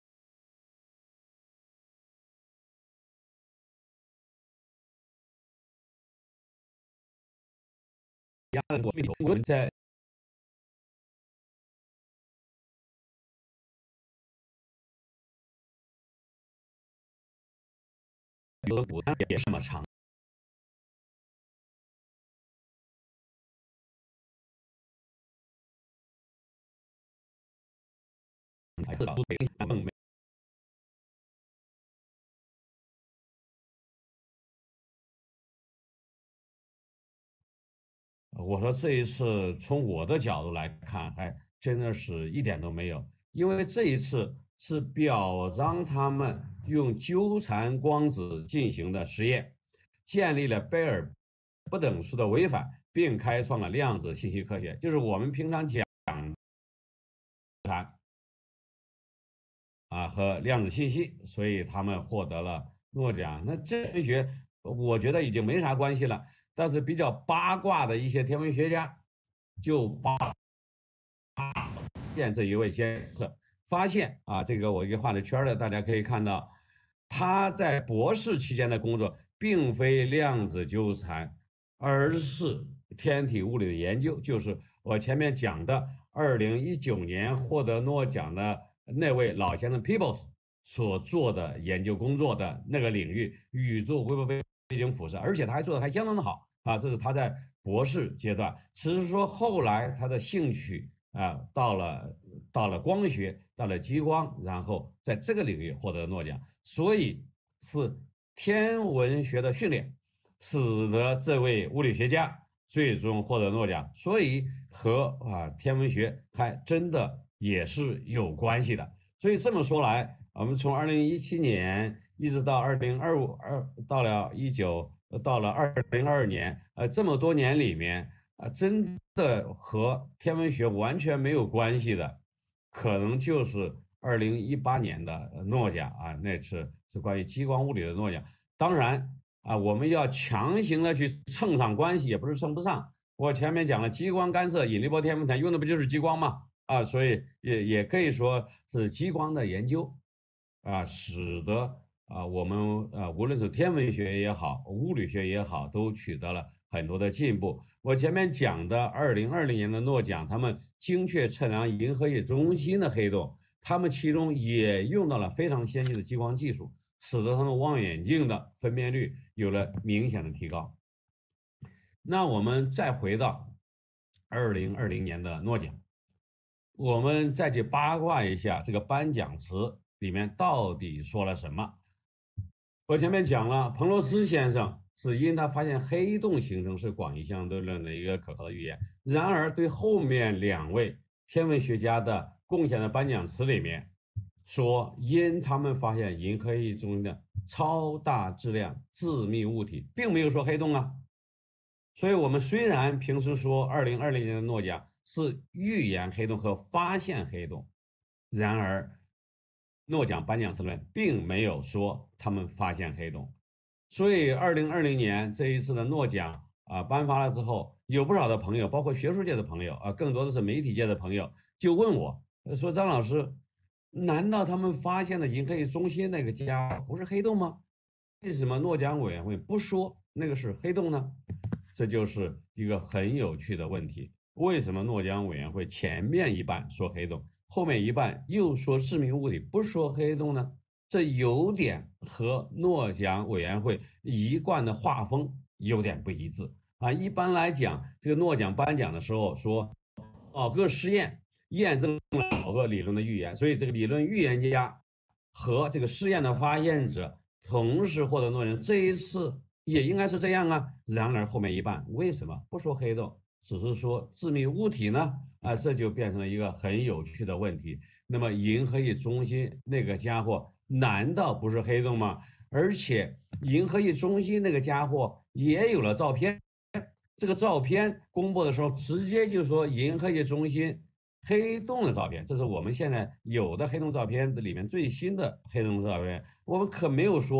我们在有补单也这么长，还是北京更没。我说这一次从我的角度来看，还真的是一点都没有，因为这一次是表彰他们用纠缠光子进行的实验，建立了贝尔不等式的违反，并开创了量子信息科学，就是我们平常讲啊和量子信息，所以他们获得了诺奖。那天文学我觉得已经没啥关系了。但是比较八卦的一些天文学家就八验这一位先生，发现啊，这个我一个画的圈的，大家可以看到，他在博士期间的工作并非量子纠缠，而是天体物理的研究，就是我前面讲的二零一九年获得诺奖的那位老先生 Peebles 所做的研究工作的那个领域，宇宙微波背景辐射，而且他还做的还相当的好。啊，这是他在博士阶段，只是说后来他的兴趣啊，到了到了光学，到了激光，然后在这个领域获得诺奖，所以是天文学的训练，使得这位物理学家最终获得诺奖，所以和啊天文学还真的也是有关系的。所以这么说来，我们从二零一七年一直到二零二五二到了一九。到了二零二二年，呃，这么多年里面啊，真的和天文学完全没有关系的，可能就是二零一八年的诺奖啊，那次是关于激光物理的诺奖。当然啊，我们要强行的去蹭上关系，也不是蹭不上。我前面讲了，激光干涉引力波天文台用的不就是激光吗？啊，所以也也可以说是激光的研究啊，使得。啊，我们呃，无论是天文学也好，物理学也好，都取得了很多的进步。我前面讲的二零二零年的诺奖，他们精确测量银河系中心的黑洞，他们其中也用到了非常先进的激光技术，使得他们望远镜的分辨率有了明显的提高。那我们再回到二零二零年的诺奖，我们再去八卦一下这个颁奖词里面到底说了什么。我前面讲了，彭罗斯先生是因他发现黑洞形成是广义相对论的一个可靠的预言。然而，对后面两位天文学家的贡献的颁奖词里面说，因他们发现银河系中的超大质量致密物体，并没有说黑洞啊。所以，我们虽然平时说二零二零年的诺奖是预言黑洞和发现黑洞，然而。诺奖颁奖词里面并没有说他们发现黑洞，所以二零二零年这一次的诺奖啊颁发了之后，有不少的朋友，包括学术界的朋友啊，更多的是媒体界的朋友，就问我说：“张老师，难道他们发现的银河系中心那个家不是黑洞吗？为什么诺奖委员会不说那个是黑洞呢？”这就是一个很有趣的问题。为什么诺奖委员会前面一半说黑洞？后面一半又说致密物体，不说黑洞呢？这有点和诺奖委员会一贯的画风有点不一致啊。一般来讲，这个诺奖颁奖的时候说，某个实验验证了某个理论的预言，所以这个理论预言家和这个试验的发现者同时获得诺奖。这一次也应该是这样啊。然而后面一半为什么不说黑洞？只是说致密物体呢？啊，这就变成了一个很有趣的问题。那么银河系中心那个家伙难道不是黑洞吗？而且银河系中心那个家伙也有了照片，这个照片公布的时候直接就说银河系中心黑洞的照片，这是我们现在有的黑洞照片里面最新的黑洞照片。我们可没有说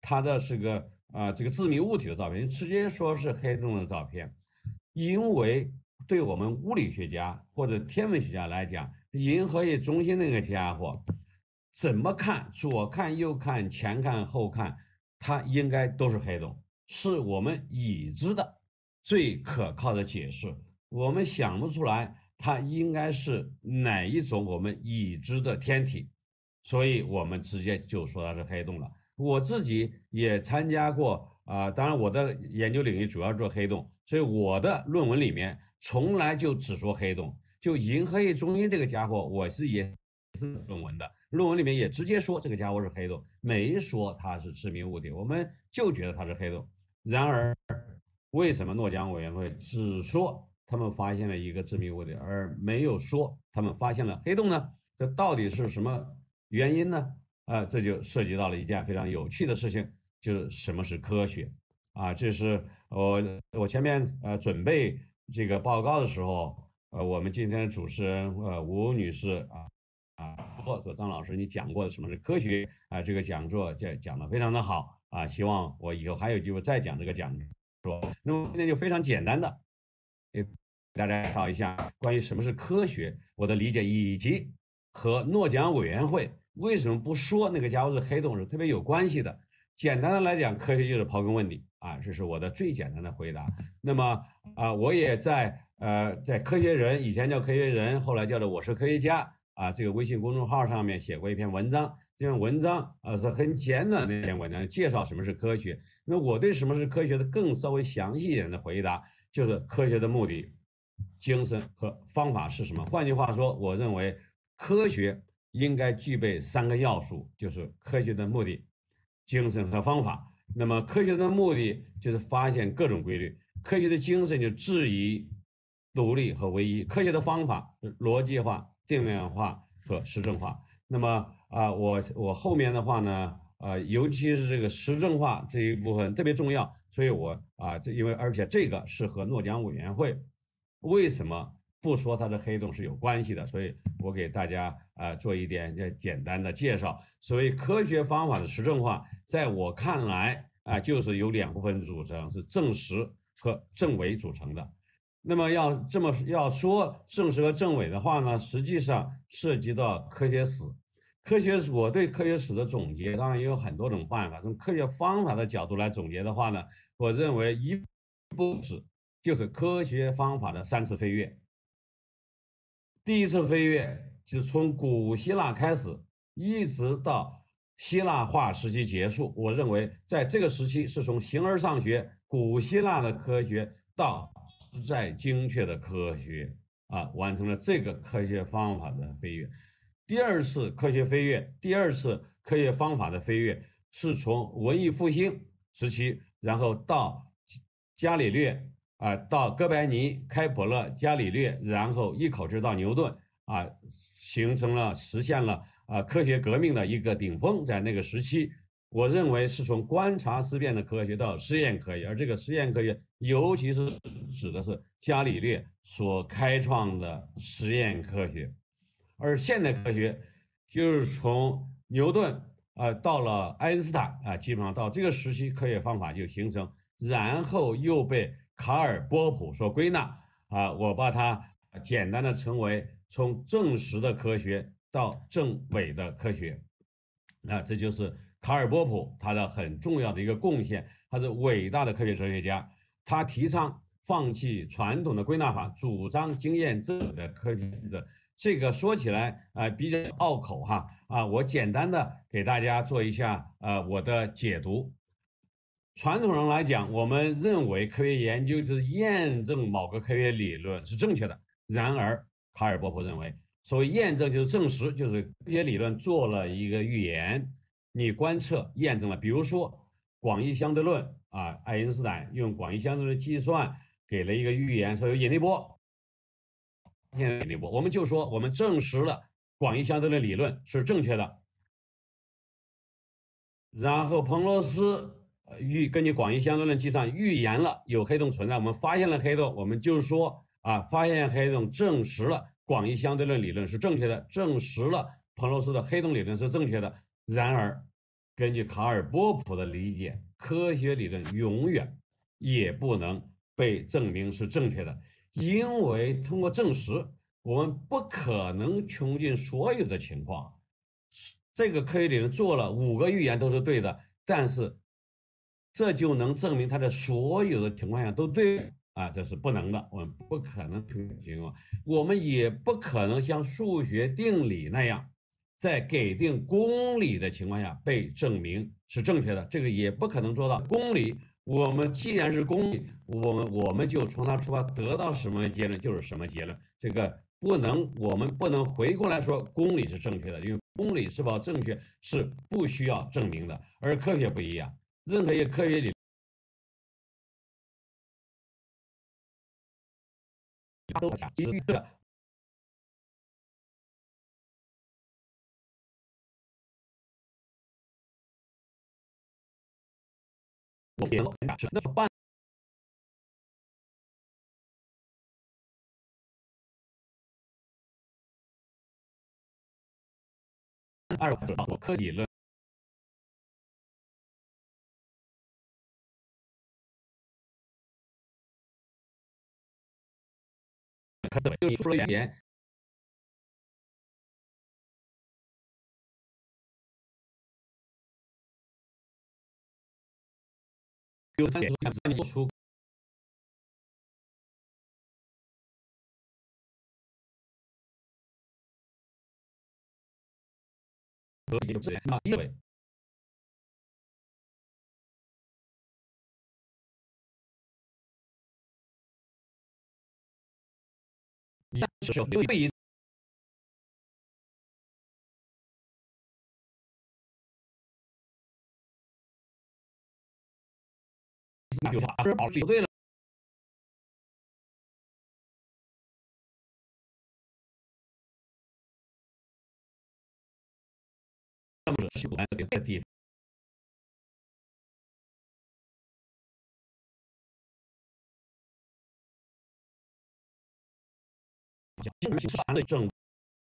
它的是个啊、呃、这个致密物体的照片，直接说是黑洞的照片，因为对我们物理学家或者天文学家来讲，银河系中心那个家伙怎么看，左看右看前看后看，它应该都是黑洞，是我们已知的最可靠的解释。我们想不出来它应该是哪一种我们已知的天体，所以我们直接就说它是黑洞了。我自己也参加过啊、呃，当然我的研究领域主要做黑洞，所以我的论文里面从来就只说黑洞。就银河系中心这个家伙，我是也是论文的，论文里面也直接说这个家伙是黑洞，没说它是致密物体，我们就觉得它是黑洞。然而，为什么诺奖委员会只说他们发现了一个致密物体，而没有说他们发现了黑洞呢？这到底是什么原因呢？啊、呃，这就涉及到了一件非常有趣的事情，就是什么是科学啊？这是我我前面呃准备这个报告的时候，呃，我们今天的主持人呃吴女士啊啊，或者张老师你讲过的什么是科学啊？这个讲座讲讲的非常的好啊，希望我以后还有机会再讲这个讲座。那么今天就非常简单的给大家介绍一下关于什么是科学，我的理解，以及和诺奖委员会为什么不说那个家伙是黑洞是特别有关系的。简单的来讲，科学就是刨根问底啊，这是我的最简单的回答。那么啊、呃，我也在呃在科学人，以前叫科学人，后来叫做我是科学家啊，这个微信公众号上面写过一篇文章，这篇文章啊、呃、是很简短的一篇文章，介绍什么是科学。那我对什么是科学的更稍微详细一点的回答，就是科学的目的、精神和方法是什么。换句话说，我认为科学应该具备三个要素，就是科学的目的、精神和方法。那么科学的目的就是发现各种规律，科学的精神就质疑、独立和唯一，科学的方法逻辑化、定量化和实证化。那么啊、呃，我我后面的话呢，呃，尤其是这个实证化这一部分特别重要，所以我啊，这、呃、因为而且这个是和诺奖委员会为什么不说它的黑洞是有关系的，所以我给大家啊、呃、做一点简单的介绍。所以科学方法的实证化，在我看来啊、呃，就是由两部分组成，是证实和证伪组成的。那么要这么要说证实和证伪的话呢，实际上涉及到科学史。科学史，我对科学史的总结当然也有很多种办法。从科学方法的角度来总结的话呢，我认为一步是就是科学方法的三次飞跃。第一次飞跃是从古希腊开始，一直到希腊化时期结束。我认为在这个时期是从形而上学、古希腊的科学到实在精确的科学啊，完成了这个科学方法的飞跃。第二次科学飞跃，第二次科学方法的飞跃是从文艺复兴时期，然后到伽利略啊，到哥白尼、开普勒、伽利略，然后一口气到牛顿啊，形成了实现了啊科学革命的一个顶峰。在那个时期，我认为是从观察思辨的科学到实验科学，而这个实验科学，尤其是指的是伽利略所开创的实验科学。而现代科学就是从牛顿啊、呃、到了爱因斯坦啊、呃，基本上到这个时期，科学方法就形成，然后又被卡尔波普所归纳啊、呃，我把它简单的称为从证实的科学到证伪的科学。那、呃、这就是卡尔波普他的很重要的一个贡献，他是伟大的科学哲学家，他提倡放弃传统的归纳法，主张经验证伪的科学原则。这个说起来啊、呃、比较拗口哈啊，我简单的给大家做一下呃我的解读。传统上来讲，我们认为科学研究就是验证某个科学理论是正确的。然而，卡尔波普认为，所谓验证就是证实，就是科学理论做了一个预言，你观测验证了。比如说广义相对论啊，爱因斯坦用广义相对论计算给了一个预言，说有引力波。引力波，我们就说我们证实了广义相对论理论是正确的。然后彭罗斯预根据广义相对论计算预言了有黑洞存在，我们发现了黑洞，我们就说啊，发现黑洞证实了广义相对论理论是正确的，证实了彭罗斯的黑洞理论是正确的。然而根据卡尔波普的理解，科学理论永远也不能被证明是正确的，因为通过证实，我们不可能穷尽所有的情况。这个科学理论做了五个预言都是对的，但是这就能证明它的所有的情况下都对啊？这是不能的，我们不可能穷尽情况，我们也不可能像数学定理那样，在给定公理的情况下被证明是正确的，这个也不可能做到。公理，我们既然是公理，我们我们就从它出发，得到什么结论就是什么结论。这个不能，我们不能回过来说公理是正确的，因为公理是否正确是不需要证明的，而科学不一样，任何一个科学理论都基于这。我也是那么办。二者我科理论。可对，就你说了语言。有三点你出。和也是啊，因为一旦是有留意。那就把这保就对了。那么是修来这个地方。经济上的政府。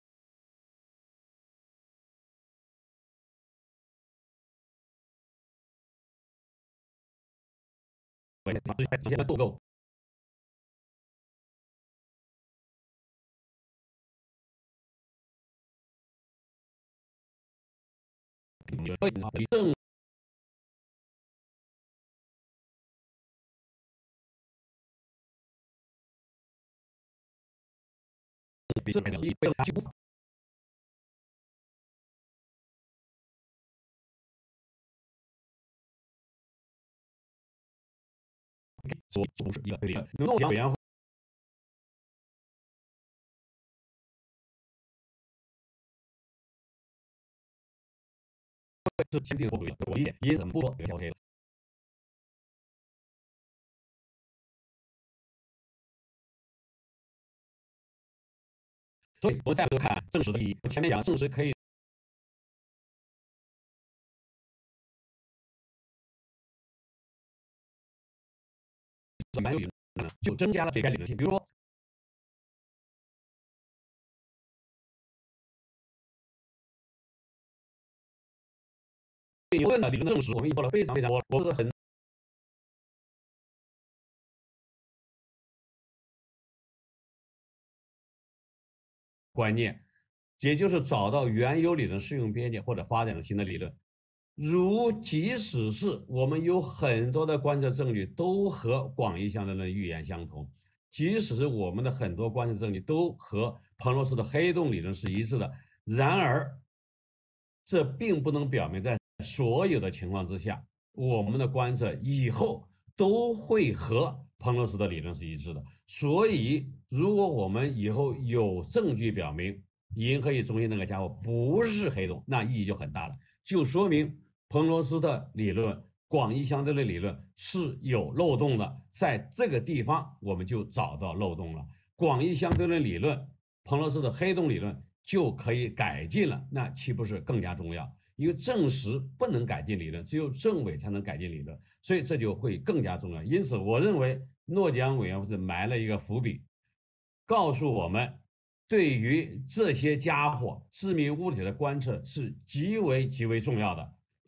现在不够。你政。比这边利不用拿去补。所以不是一个对立的。诺奖委员会。是签订后主义，我理解，因怎么不说就 OK 了。所以我们再回头看证实的意义，我前面讲证实可以蛮有理论，就增加了对该理论性，比如说。对牛顿的理论证实，我们已经做了非常非常多，我们很观念，也就是找到原有理论适用边界或者发展了新的理论。如即使是我们有很多的观测证据都和广义相对论预言相同，即使是我们的很多观测证据都和彭罗斯的黑洞理论是一致的，然而这并不能表明在所有的情况之下，我们的观测以后都会和彭罗斯的理论是一致的。所以如果我们以后有证据表明银河系中心那个家伙不是黑洞，那意义就很大了，就说明彭罗斯的理论、广义相对论理论是有漏洞的，在这个地方我们就找到漏洞了。广义相对论理论、彭罗斯的黑洞理论就可以改进了，那岂不是更加重要？因为证实不能改进理论，只有证伪才能改进理论，所以这就会更加重要。因此，我认为诺奖委员会是埋了一个伏笔，告诉我们，对于这些家伙致命物体的观测是极为极为重要的。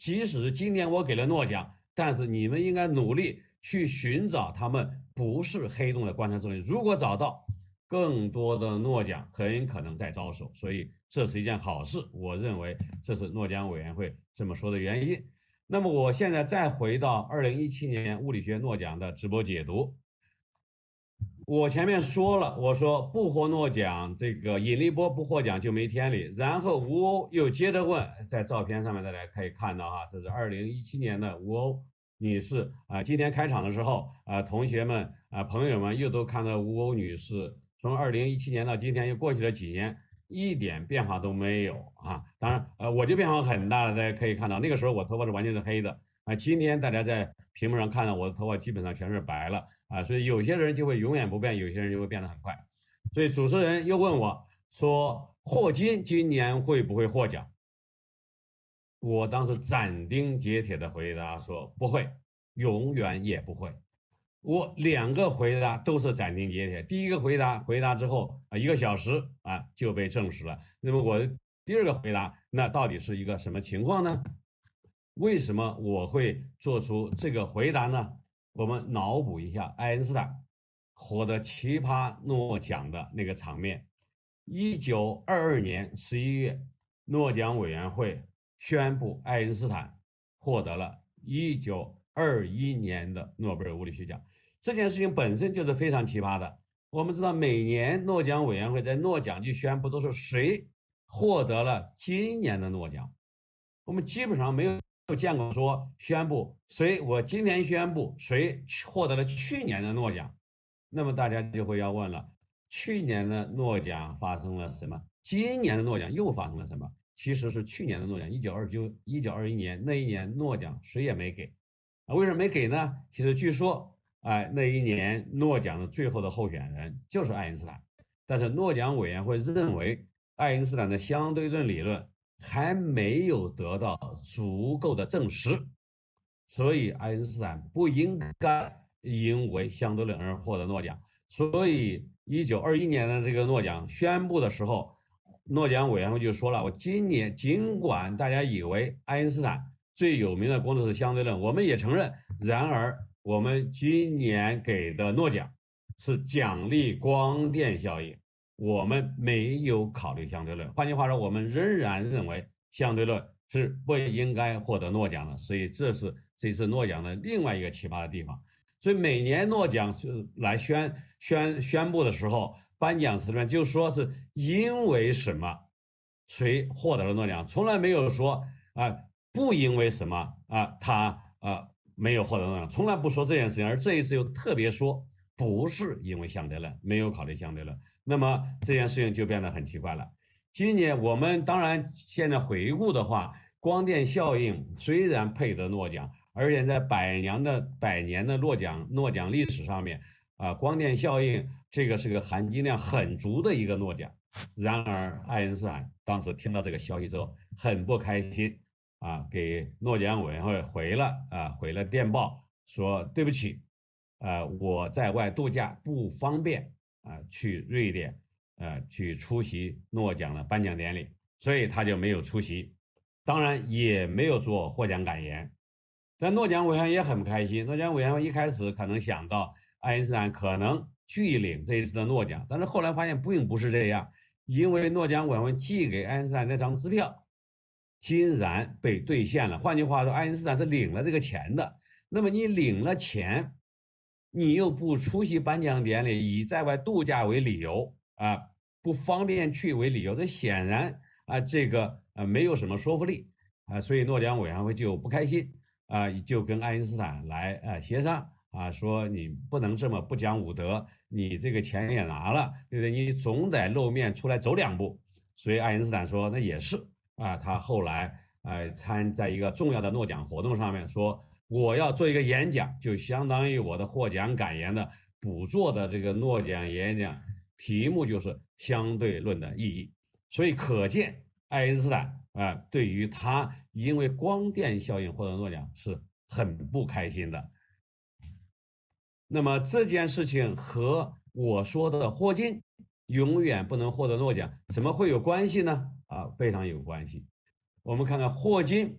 即使是今年我给了诺奖，但是你们应该努力去寻找他们不是黑洞的观察证据。如果找到，更多的诺奖很可能在招手，所以这是一件好事。我认为这是诺奖委员会这么说的原因。那么我现在再回到二零一七年物理学诺奖的直播解读。我前面说了，我说不获诺奖，这个引力波不获奖就没天理。然后吴欧又接着问，在照片上面大家可以看到哈，这是二零一七年的吴欧女士啊。今天开场的时候啊，同学们啊，朋友们又都看到吴欧女士从二零一七年到今天又过去了几年，一点变化都没有啊。当然呃，我就变化很大了，大家可以看到那个时候我头发是完全是黑的啊，今天大家在屏幕上看到我的头发基本上全是白了啊，所以有些人就会永远不变，有些人就会变得很快。所以主持人又问我说，霍金今年会不会获奖？我当时斩钉截铁的回答说不会，永远也不会。我两个回答都是斩钉截铁。第一个回答回答之后啊，一个小时啊就被证实了。那么我第二个回答，那到底是一个什么情况呢？为什么我会做出这个回答呢？我们脑补一下爱因斯坦获得奇葩诺奖的那个场面。一九二二年十一月，诺奖委员会宣布爱因斯坦获得了一九二一年的诺贝尔物理学奖。这件事情本身就是非常奇葩的。我们知道每年诺奖委员会在诺奖季宣布都是谁获得了今年的诺奖，我们基本上没有见过说宣布谁，我今年宣布谁获得了去年的诺奖。那么大家就会要问了，去年的诺奖发生了什么？今年的诺奖又发生了什么？其实是去年的诺奖，一九二九、一九二一年那一年诺奖谁也没给啊？为什么没给呢？其实据说啊、呃，那一年诺奖的最后的候选人就是爱因斯坦，但是诺奖委员会认为爱因斯坦的相对论理论还没有得到足够的证实，所以爱因斯坦不应该因为相对论而获得诺奖。所以一九二一年的这个诺奖宣布的时候，诺奖委员会就说了，我今年尽管大家以为爱因斯坦最有名的公式是相对论，我们也承认，然而我们今年给的诺奖是奖励光电效应，我们没有考虑相对论。换句话说，我们仍然认为相对论是不应该获得诺奖的。所以这是这次诺奖的另外一个奇葩的地方。所以每年诺奖是来宣宣宣布的时候，颁奖词里面就说是因为什么谁获得了诺奖，从来没有说啊、呃、不因为什么啊、呃、他啊、呃、没有获得诺奖，从来不说这件事情。而这一次又特别说不是因为相对论，没有考虑相对论，那么这件事情就变得很奇怪了。今年我们当然现在回顾的话，光电效应虽然配得诺奖，而且在百年的百年的诺奖诺奖历史上面啊、呃，光电效应这个是个含金量很足的一个诺奖。然而爱因斯坦当时听到这个消息之后很不开心啊，给诺奖委员会回了啊回了电报说对不起，呃我在外度假不方便啊去瑞典呃去出席诺奖的颁奖典礼，所以他就没有出席，当然也没有做获奖感言。但诺奖委员会也很不开心，诺奖委员会一开始可能想到爱因斯坦可能拒领这一次的诺奖，但是后来发现并不是这样，因为诺奖委员会寄给爱因斯坦那张支票竟然被兑现了。换句话说，爱因斯坦是领了这个钱的。那么你领了钱，你又不出席颁奖典礼，以在外度假为理由啊，不方便去为理由，这显然啊这个呃没有什么说服力啊，所以诺奖委员会就不开心啊，就跟爱因斯坦来呃协商啊，说你不能这么不讲武德，你这个钱也拿了，对不对？你总得露面出来走两步。所以爱因斯坦说那也是啊，他后来呃参在一个重要的诺奖活动上面说，我要做一个演讲，就相当于我的获奖感言的补做的这个诺奖演讲题目就是相对论的意义。所以可见爱因斯坦啊、呃，对于他因为光电效应获得诺奖是很不开心的。那么这件事情和我说的霍金永远不能获得诺奖怎么会有关系呢？啊，非常有关系。我们看看霍金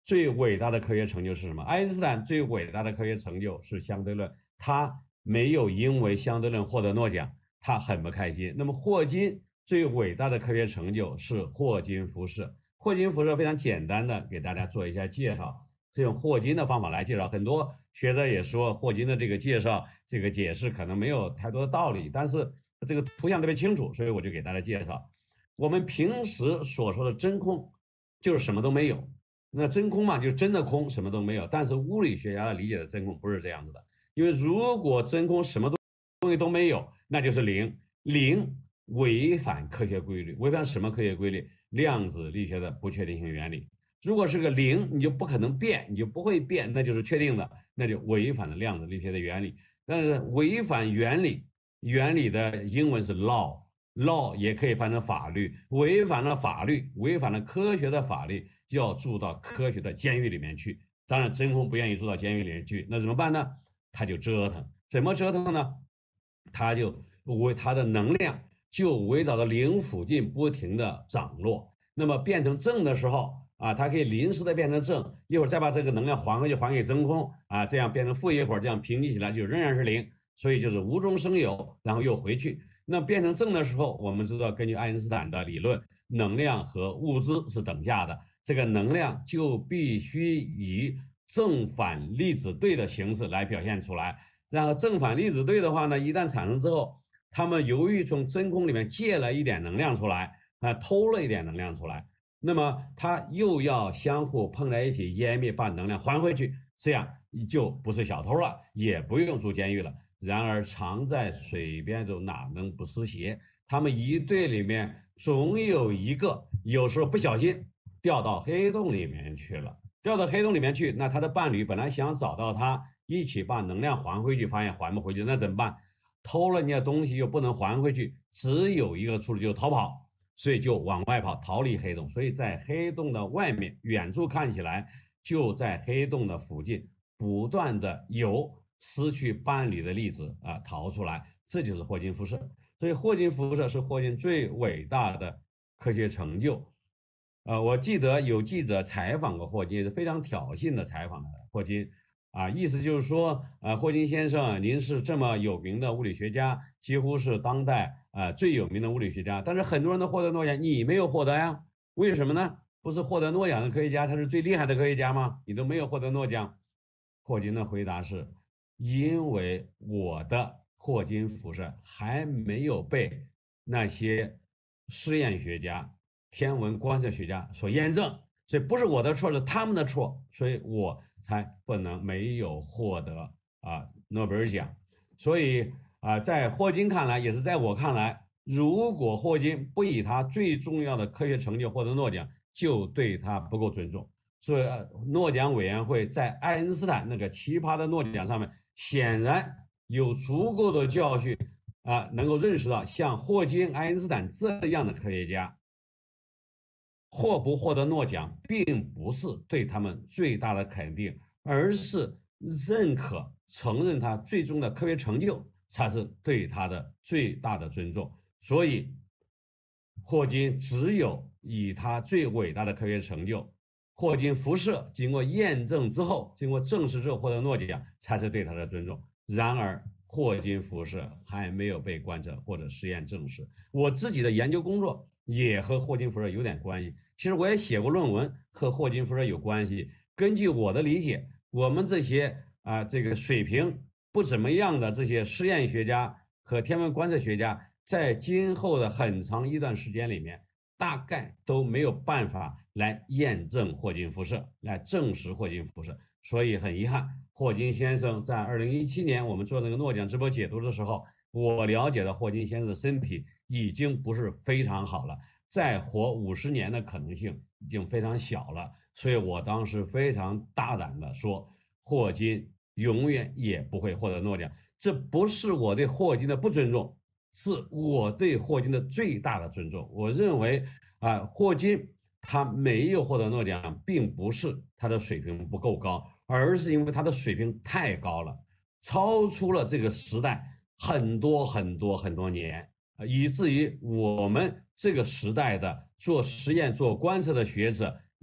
最伟大的科学成就是什么？爱因斯坦最伟大的科学成就是相对论，他没有因为相对论获得诺奖，他很不开心。那么霍金最伟大的科学成就是霍金辐射。霍金辐射非常简单的给大家做一下介绍，是用霍金的方法来介绍。很多学者也说霍金的这个介绍、这个解释可能没有太多的道理，但是这个图像特别清楚，所以我就给大家介绍。我们平时所说的真空就是什么都没有，那真空嘛，就真的空，什么都没有。但是物理学家理解的真空不是这样子的，因为如果真空什么东西都没有，那就是零，零违反科学规律，违反什么科学规律？量子力学的不确定性原理。如果是个零，你就不可能变，你就不会变，那就是确定的，那就违反了量子力学的原理。但是违反原理，原理的英文是 law，law 也可以翻成法律，违反了法律，违反了科学的法律，就要住到科学的监狱里面去。当然，真空不愿意住到监狱里面去，那怎么办呢？他就折腾，怎么折腾呢？他就为他的能量就围绕着零附近不停的涨落，那么变成正的时候啊，它可以临时的变成正，一会儿再把这个能量还回去，还给真空啊，这样变成负一会儿，这样平均起来就仍然是零，所以就是无中生有，然后又回去。那变成正的时候，我们知道根据爱因斯坦的理论，能量和物质是等价的，这个能量就必须以正反粒子对的形式来表现出来。然后正反粒子对的话呢，一旦产生之后，它们由于从真空里面借了一点能量出来，啊，偷了一点能量出来，那么它又要相互碰在一起湮灭，把能量还回去，这样就不是小偷了，也不用住监狱了。然而常在水边就哪能不湿鞋？他们一队里面总有一个，有时候不小心掉到黑洞里面去了，掉到黑洞里面去，那他的伴侣本来想找到他一起把能量还回去，发现还不回去，那怎么办？偷了你的东西又不能还回去，只有一个出路，就是逃跑，所以就往外跑，逃离黑洞。所以在黑洞的外面，远处看起来就在黑洞的附近不断的有失去伴侣的粒子啊逃出来，这就是霍金辐射。所以霍金辐射是霍金最伟大的科学成就。呃，我记得有记者采访过霍金，是非常挑衅的采访的霍金。啊，意思就是说，呃，霍金先生，您是这么有名的物理学家，几乎是当代啊、呃、最有名的物理学家，但是很多人都获得诺奖，你没有获得呀？为什么呢？不是获得诺奖的科学家，他是最厉害的科学家吗？你都没有获得诺奖。霍金的回答是，因为我的霍金辐射还没有被那些实验学家、天文观测学家所验证，所以不是我的错，是他们的错，所以我才不能没有获得啊诺贝尔奖。所以啊，在霍金看来，也是在我看来，如果霍金不以他最重要的科学成就获得诺奖，就对他不够尊重。所以，啊，诺奖委员会在爱因斯坦那个奇葩的诺奖上面，显然有足够的教训啊，能够认识到像霍金、爱因斯坦这样的科学家，获不获得诺奖，并不是对他们最大的肯定，而是认可、承认他最终的科学成就，才是对他的最大的尊重。所以，霍金只有以他最伟大的科学成就，霍金辐射经过验证之后，经过证实之后获得诺奖，才是对他的尊重。然而，霍金辐射还没有被观测或者实验证实。我自己的研究工作也和霍金辐射有点关系。其实我也写过论文，和霍金辐射有关系。根据我的理解，我们这些啊、呃、这个水平不怎么样的这些实验学家和天文观测学家，在今后的很长一段时间里面，大概都没有办法来验证霍金辐射，来证实霍金辐射。所以很遗憾，霍金先生在二零一七年我们做那个诺奖直播解读的时候，我了解到霍金先生的身体已经不是非常好了，再活五十年的可能性已经非常小了。所以我当时非常大胆的说，霍金永远也不会获得诺奖。这不是我对霍金的不尊重，是我对霍金的最大的尊重。我认为啊、呃，霍金他没有获得诺奖，并不是他的水平不够高，而是因为他的水平太高了，超出了这个时代很多很多很多年，以至于我们这个时代的做实验、做观测的学者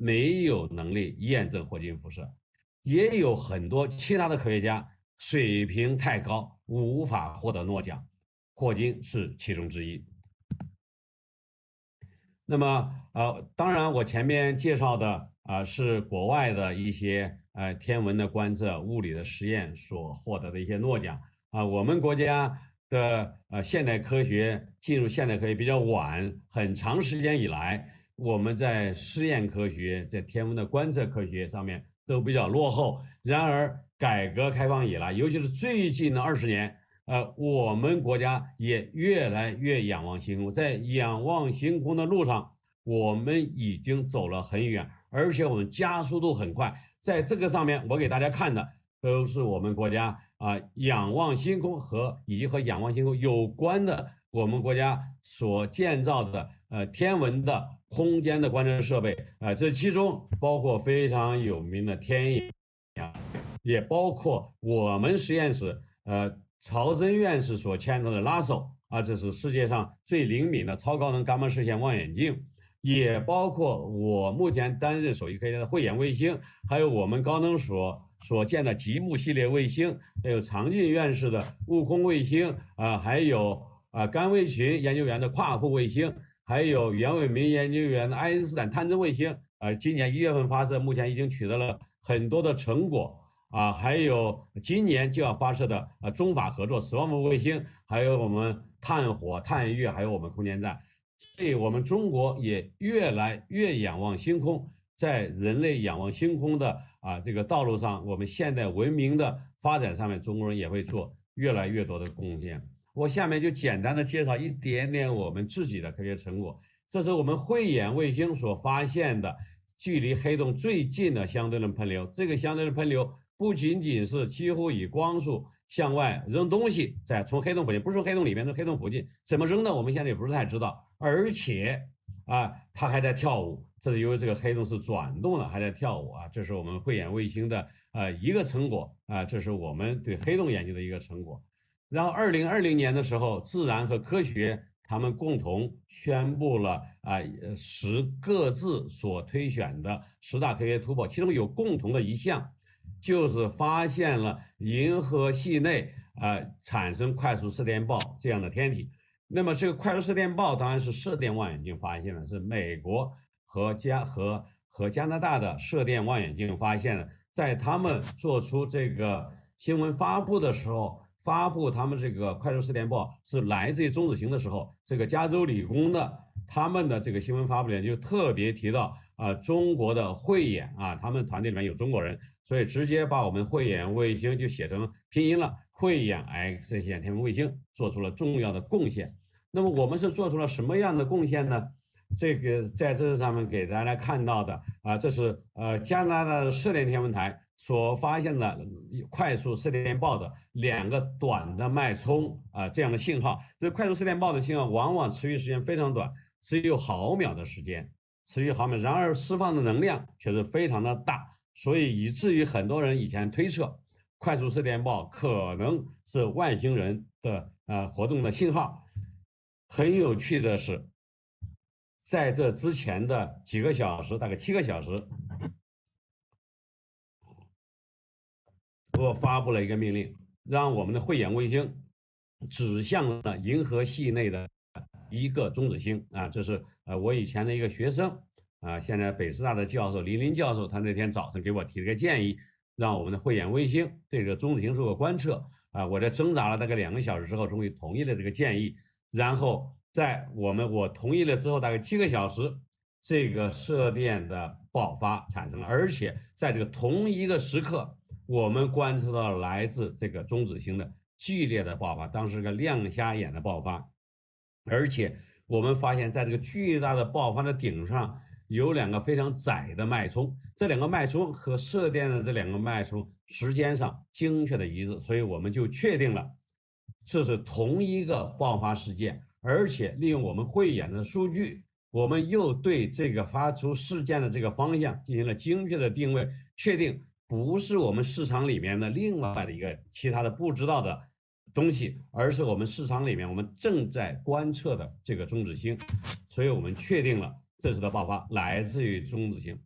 没有能力验证霍金辐射，也有很多其他的科学家水平太高，无法获得诺奖，霍金是其中之一。那么，呃，当然，我前面介绍的啊、呃、是国外的一些呃天文的观测、物理的实验所获得的一些诺奖啊、呃。我们国家的呃现代科学进入现代科学比较晚，很长时间以来，我们在实验科学、在天文的观测科学上面都比较落后。然而，改革开放以来，尤其是最近的二十年，呃，我们国家也越来越仰望星空，在仰望星空的路上，我们已经走了很远，而且我们加速度很快。在这个上面，我给大家看的都是我们国家啊、呃、仰望星空和以及和仰望星空有关的我们国家所建造的呃天文的空间的观测设备啊、呃，这其中包括非常有名的天眼，也包括我们实验室呃。曹真院士所牵头的拉手啊，这是世界上最灵敏的超高能伽马射线望远镜，也包括我目前担任首席科学家的慧眼卫星，还有我们高能所所建的极目系列卫星，还有常进院士的悟空卫星啊，还有啊甘卫群研究员的夸父卫星，还有袁伟民研究员的爱因斯坦探针卫星，呃，今年一月份发射，目前已经取得了很多的成果。啊，还有今年就要发射的呃中法合作十万枚卫星，还有我们探火、探月，还有我们空间站，所以我们中国也越来越仰望星空，在人类仰望星空的啊这个道路上，我们现代文明的发展上面，中国人也会做越来越多的贡献。我下面就简单的介绍一点点我们自己的科学成果，这是我们慧眼卫星所发现的距离黑洞最近的相对论喷流，这个相对论喷流。不仅仅是几乎以光速向外扔东西，在从黑洞附近，不是从黑洞里面，从黑洞附近怎么扔的，我们现在也不是太知道。而且啊，它还在跳舞，这是由于这个黑洞是转动的，还在跳舞啊。这是我们慧眼卫星的呃一个成果啊，这是我们对黑洞研究的一个成果。然后二零二零年的时候，自然和科学他们共同宣布了啊十各自所推选的十大科学突破，其中有共同的一项。就是发现了银河系内呃产生快速射电暴这样的天体。那么这个快速射电暴当然是射电望远镜发现的，是美国和加和和加拿大的射电望远镜发现的。在他们做出这个新闻发布的时候，发布他们这个快速射电暴是来自于中子星的时候，这个加州理工的他们的这个新闻发布里面就特别提到啊、呃、中国的慧眼啊，他们团队里面有中国人。所以直接把我们慧眼卫星就写成拼音了，慧眼 X 线天文卫星做出了重要的贡献。那么我们是做出了什么样的贡献呢？这个在这上面给大家看到的啊，这是呃加拿大的射电天文台所发现的快速射电暴的两个短的脉冲啊这样的信号。这快速射电暴的信号往往持续时间非常短，只有毫秒的时间，持续毫秒，然而释放的能量却是非常的大。所以以至于很多人以前推测，快速射电暴可能是外星人的呃活动的信号。很有趣的是，在这之前的几个小时，大概七个小时，我发布了一个命令，让我们的慧眼卫星指向了银河系内的一个中子星啊，这是呃我以前的一个学生。啊，现在北师大的教授林林教授，他那天早上给我提了个建议，让我们的慧眼卫星对这个中子星做个观测。啊，我在挣扎了大概两个小时之后，终于同意了这个建议。然后在我们我同意了之后，大概七个小时，这个射电的爆发产生了，而且在这个同一个时刻，我们观测到来自这个中子星的剧烈的爆发，当时是个亮瞎眼的爆发，而且我们发现在这个巨大的爆发的顶上。有两个非常窄的脉冲，这两个脉冲和射电的这两个脉冲时间上精确的一致，所以我们就确定了这是同一个爆发事件，而且利用我们慧眼的数据，我们又对这个发出事件的这个方向进行了精确的定位，确定不是我们市场里面的另外的一个其他的不知道的东西，而是我们市场里面我们正在观测的这个中子星，所以我们确定了。这次的爆发来自于中子星，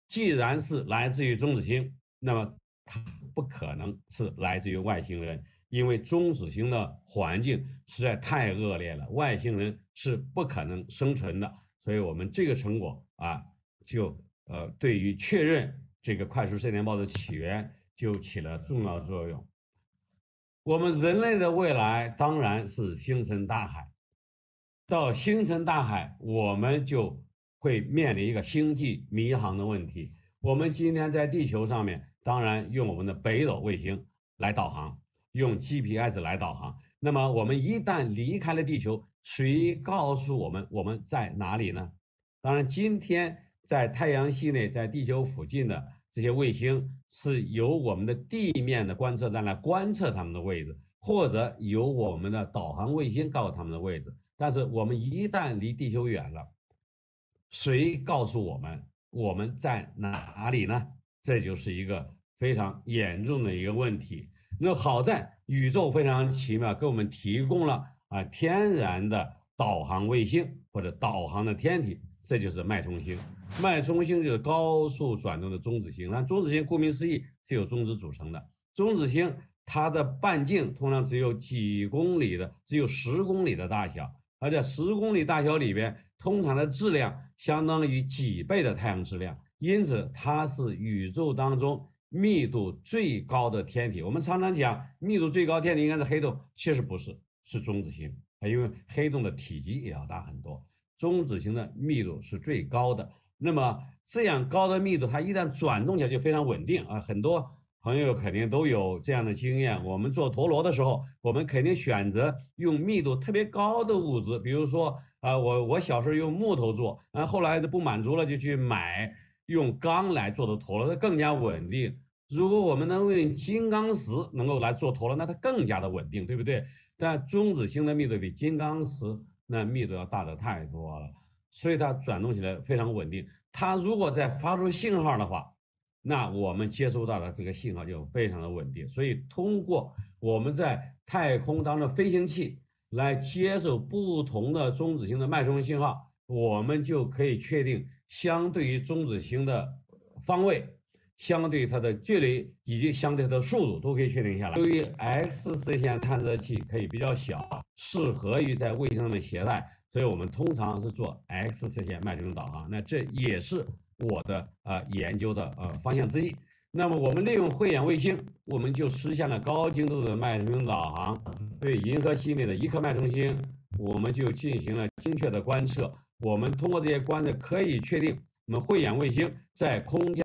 既然是来自于中子星，那么它不可能是来自于外星人，因为中子星的环境实在太恶劣了，外星人是不可能生存的。所以我们这个成果啊，就呃对于确认这个快速射电暴的起源就起了重要作用。我们人类的未来当然是星辰大海，到星辰大海，我们就会面临一个星际迷航的问题。我们今天在地球上面，当然用我们的北斗卫星来导航，用 G P S 来导航。那么我们一旦离开了地球，谁告诉我们我们在哪里呢？当然，今天在太阳系内，在地球附近的这些卫星是由我们的地面的观测站来观测它们的位置，或者由我们的导航卫星告诉它们的位置。但是我们一旦离地球远了，谁告诉我们我们在哪里呢？这就是一个非常严重的一个问题。那好在宇宙非常奇妙，给我们提供了啊天然的导航卫星或者导航的天体，这就是脉冲星。脉冲星就是高速转动的中子星。那中子星顾名思义是由中子组成的。中子星它的半径通常只有几公里的，只有十公里的大小，而在十公里大小里边，通常的质量相当于几倍的太阳质量，因此它是宇宙当中密度最高的天体。我们常常讲密度最高天体应该是黑洞，其实不是，是中子星，因为黑洞的体积也要大很多，中子星的密度是最高的。那么这样高的密度，它一旦转动起来就非常稳定啊！很多朋友肯定都有这样的经验。我们做陀螺的时候，我们肯定选择用密度特别高的物质，比如说啊、呃，我我小时候用木头做，啊，后来不满足了就去买用钢来做的陀螺，它更加稳定。如果我们能用金刚石能够来做陀螺，那它更加的稳定，对不对？但中子星的密度比金刚石那密度要大的太多了。所以它转动起来非常稳定。它如果再发出信号的话，那我们接收到的这个信号就非常的稳定。所以通过我们在太空当中飞行器来接受不同的中子星的脉冲信号，我们就可以确定相对于中子星的方位、相对它的距离以及相对它的速度都可以确定下来。由于 X 射线探测器可以比较小，适合于在卫星上面携带。所以我们通常是做 X 射线脉冲导航，那这也是我的呃研究的呃方向之一。那么我们利用慧眼卫星，我们就实现了高精度的脉冲导航。对银河系内的一颗脉冲星，我们就进行了精确的观测。我们通过这些观测，可以确定我们慧眼卫星在空间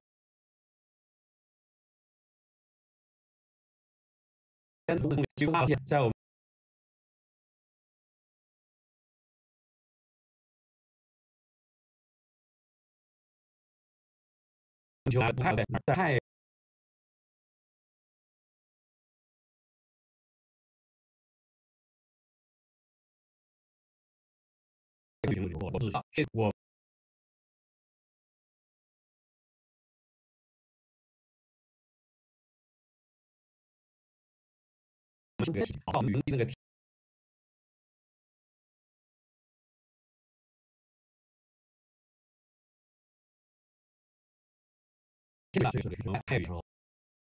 在我们球在太我那个太有时候。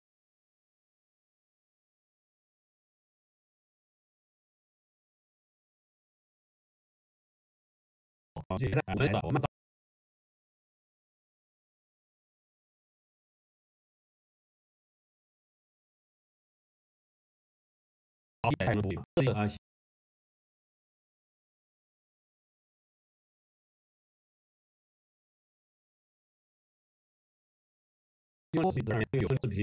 这个我们我们太能这个啊。有视频。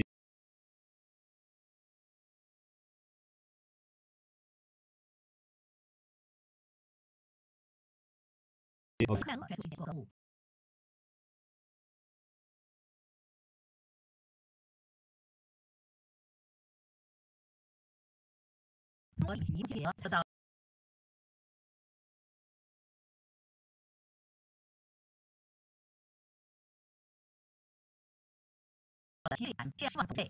我已经得到。七版介绍对。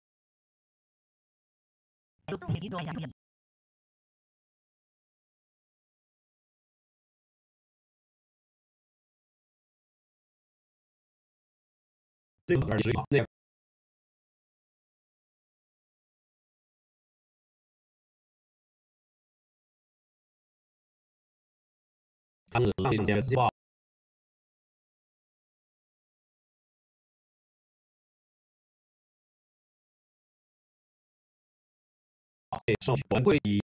有动力多样。
这个二十一号那个。他们上一节季报。上我们会以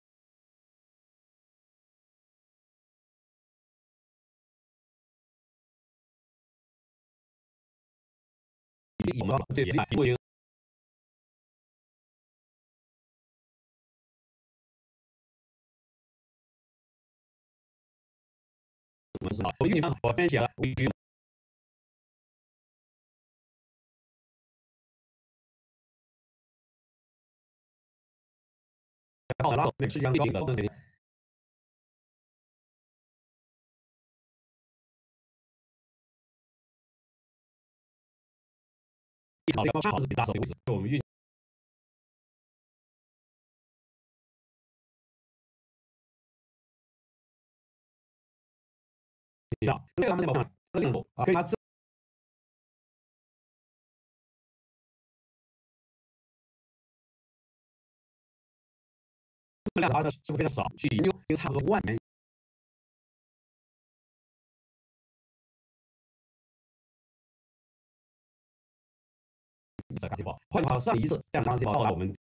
我们对别的不应我们是好，我运营我分析了，我运到了那个世界上最高的东西。好，要差是比大手位置，我们运。你知道，这个他们怎么看？这个领导啊，跟他自。量它是是非常少，去研究就差不多万元。这个细胞，换句话说，上一次这样的细胞到达我们。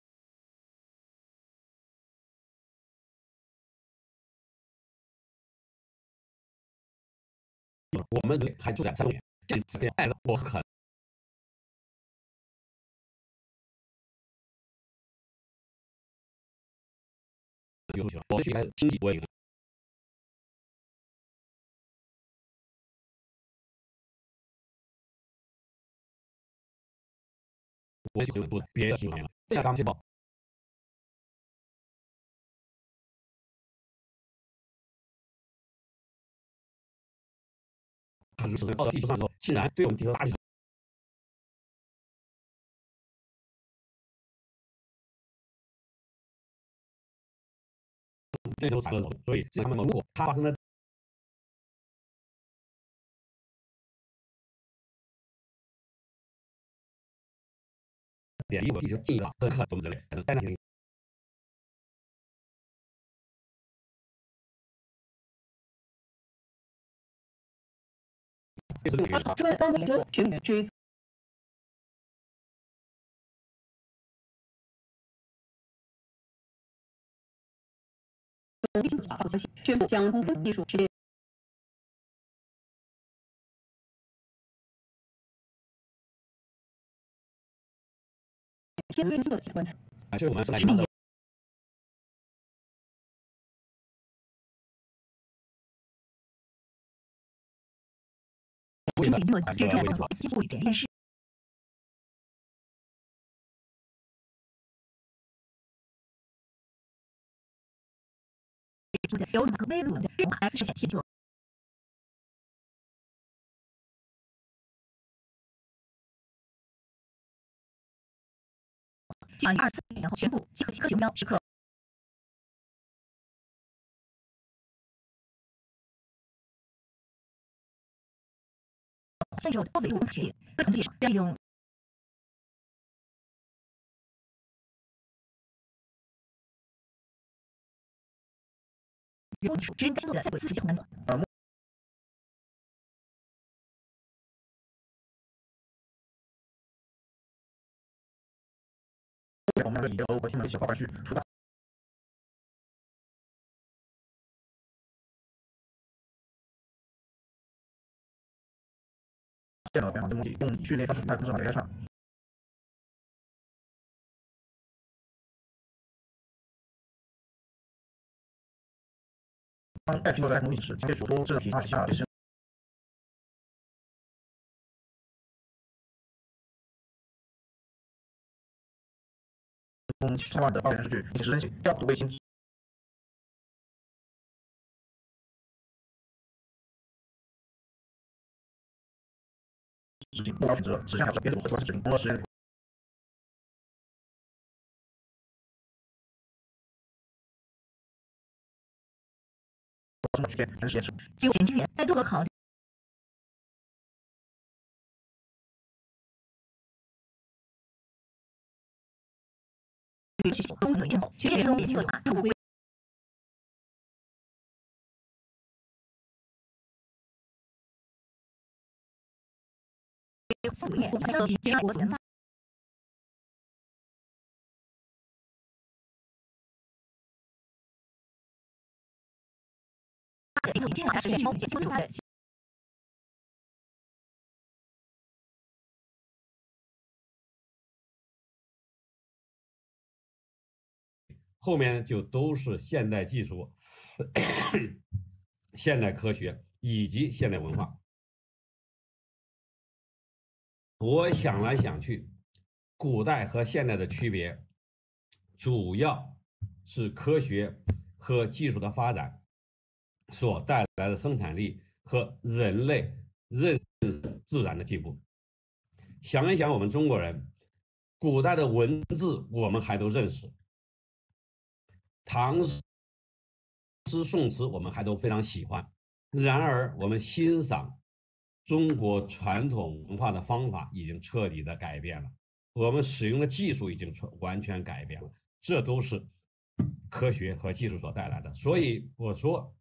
我们人类还住在三公元，这次变爱了，我可能。就出去了，我们去开星体播音了。我们去回复别的新闻了，这样刚细胞。它如此到了地球上之后，竟然对我们提出大气。那时候产生了，所以这他们如果它发生了。点离我地球近一点，很可能我们人类可能灾难性。就是这个原因。这个当研究全面追。微信发布消息，宣布将公共艺术世界。天文星的关词，还是我们是来源的。为了做最重要的几乎这件事。有两个微轮的 S 是小天座。二零二四年后宣布，集合集合目标时刻。分手多维度学业，不同介绍利用。用只更多的在自己难走。我们以欧国新闻小花絮出大。电脑非常的东西，用训练上数太控制好的连串。当爱群落在模拟时，接触多智能体化学下也是。用七千万的高原数据，实时调度卫星。执行目标选择，指向小编组合是指工作实验。什么实验？全是实验室。经过研究员在综合考虑。
对需求公平后，学业中联系各法入规。四五月，三个全国研发。给自己新来实现超解清楚的。
后面就都是现代技术、现代科学以及现代文化。我想来想去，古代和现代的区别，主要是科学和技术的发展所带来的生产力和人类认识自然的进步。想一想，我们中国人古代的文字我们还都认识，唐诗宋词我们还都非常喜欢，然而我们欣赏中国传统文化的方法已经彻底的改变了，我们使用的技术已经完全改变了，这都是科学和技术所带来的。所以我说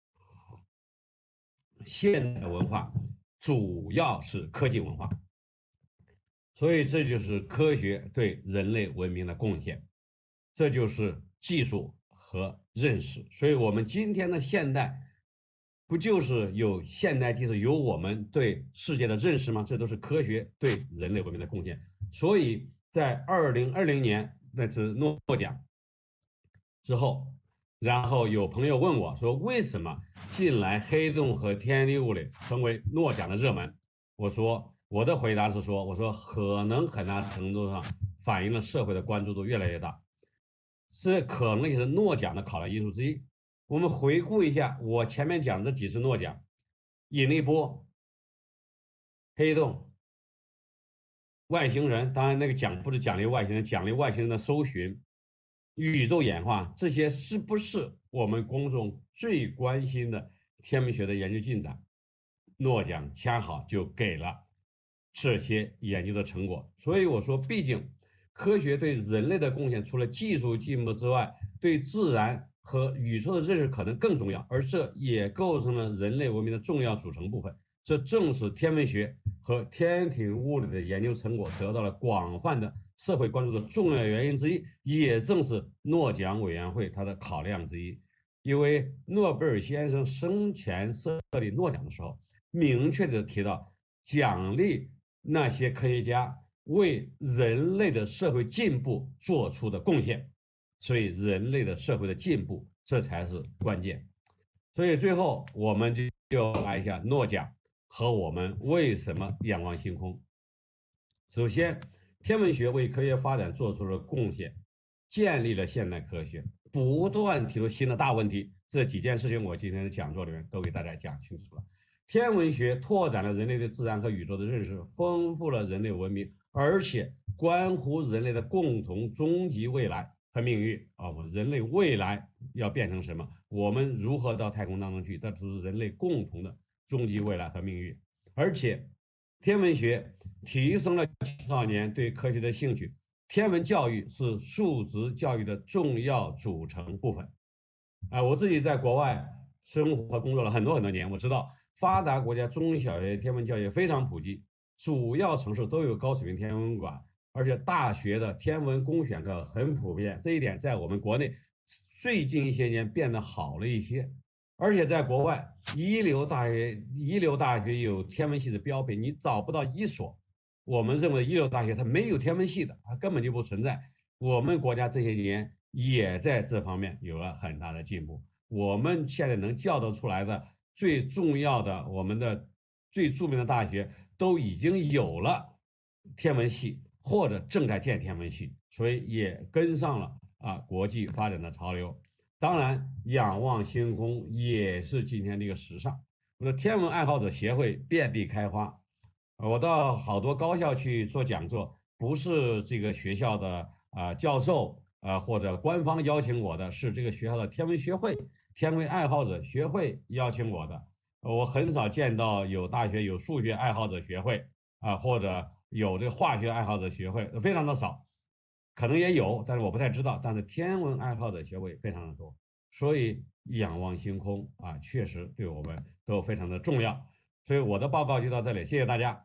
现代文化主要是科技文化，所以这就是科学对人类文明的贡献，这就是技术和认识。所以我们今天的现代不就是有现代技术，有我们对世界的认识吗？这都是科学对人类文明的贡献。所以在二零二零年那次诺奖之后，然后有朋友问我说，为什么近来黑洞和天地物理成为诺奖的热门？我说我的回答是说，我说可能很大程度上反映了社会的关注度越来越大，这可能也是诺奖的考量因素之一。我们回顾一下我前面讲这几次诺奖：引力波、黑洞、外星人，当然那个奖不是奖励外星人，奖励外星人的搜寻、宇宙演化，这些是不是我们公众最关心的天文学的研究进展？诺奖恰好就给了这些研究的成果。所以我说，毕竟科学对人类的贡献，除了技术进步之外，对自然和宇宙的认识可能更重要，而这也构成了人类文明的重要组成部分。这正是天文学和天体物理的研究成果得到了广泛的社会关注的重要原因之一，也正是诺奖委员会它的考量之一。因为诺贝尔先生生前设立诺奖的时候，明确地提到奖励那些科学家为人类的社会进步做出的贡献，所以人类的社会的进步这才是关键。所以最后我们就就来一下诺奖和我们为什么仰望星空。首先，天文学为科学发展做出了贡献，建立了现代科学，不断提出新的大问题。这几件事情我今天的讲座里面都给大家讲清楚了。天文学拓展了人类对自然和宇宙的认识，丰富了人类文明，而且关乎人类的共同终极未来和命运啊！我人类未来要变成什么？我们如何到太空当中去？这都是人类共同的终极未来和命运。而且，天文学提升了青少年对科学的兴趣。天文教育是素质教育的重要组成部分。啊，我自己在国外生活和工作了很多很多年，我知道发达国家中小学天文教育非常普及，主要城市都有高水平天文馆，而且大学的天文公选课很普遍。这一点在我们国内最近一些年变得好了一些，而且在国外一流大学一流大学有天文系的标配，你找不到一所我们认为一流大学它没有天文系的，它根本就不存在。我们国家这些年也在这方面有了很大的进步。我们现在能叫得出来的最重要的我们的最著名的大学都已经有了天文系或者正在建天文系，所以也跟上了啊国际发展的潮流。当然，仰望星空也是今天这个时尚。我的天文爱好者协会遍地开花，我到好多高校去做讲座，不是这个学校的啊、呃、教授啊、呃、或者官方邀请我的，是这个学校的天文学会、天文爱好者学会邀请我的。我很少见到有大学有数学爱好者学会啊、呃，或者有这个化学爱好者学会，非常的少。 可能也有，但是我不太知道。但是天文爱好者学会非常的多，所以仰望星空啊，确实对我们都非常的重要。所以我的报告就到这里，谢谢大家。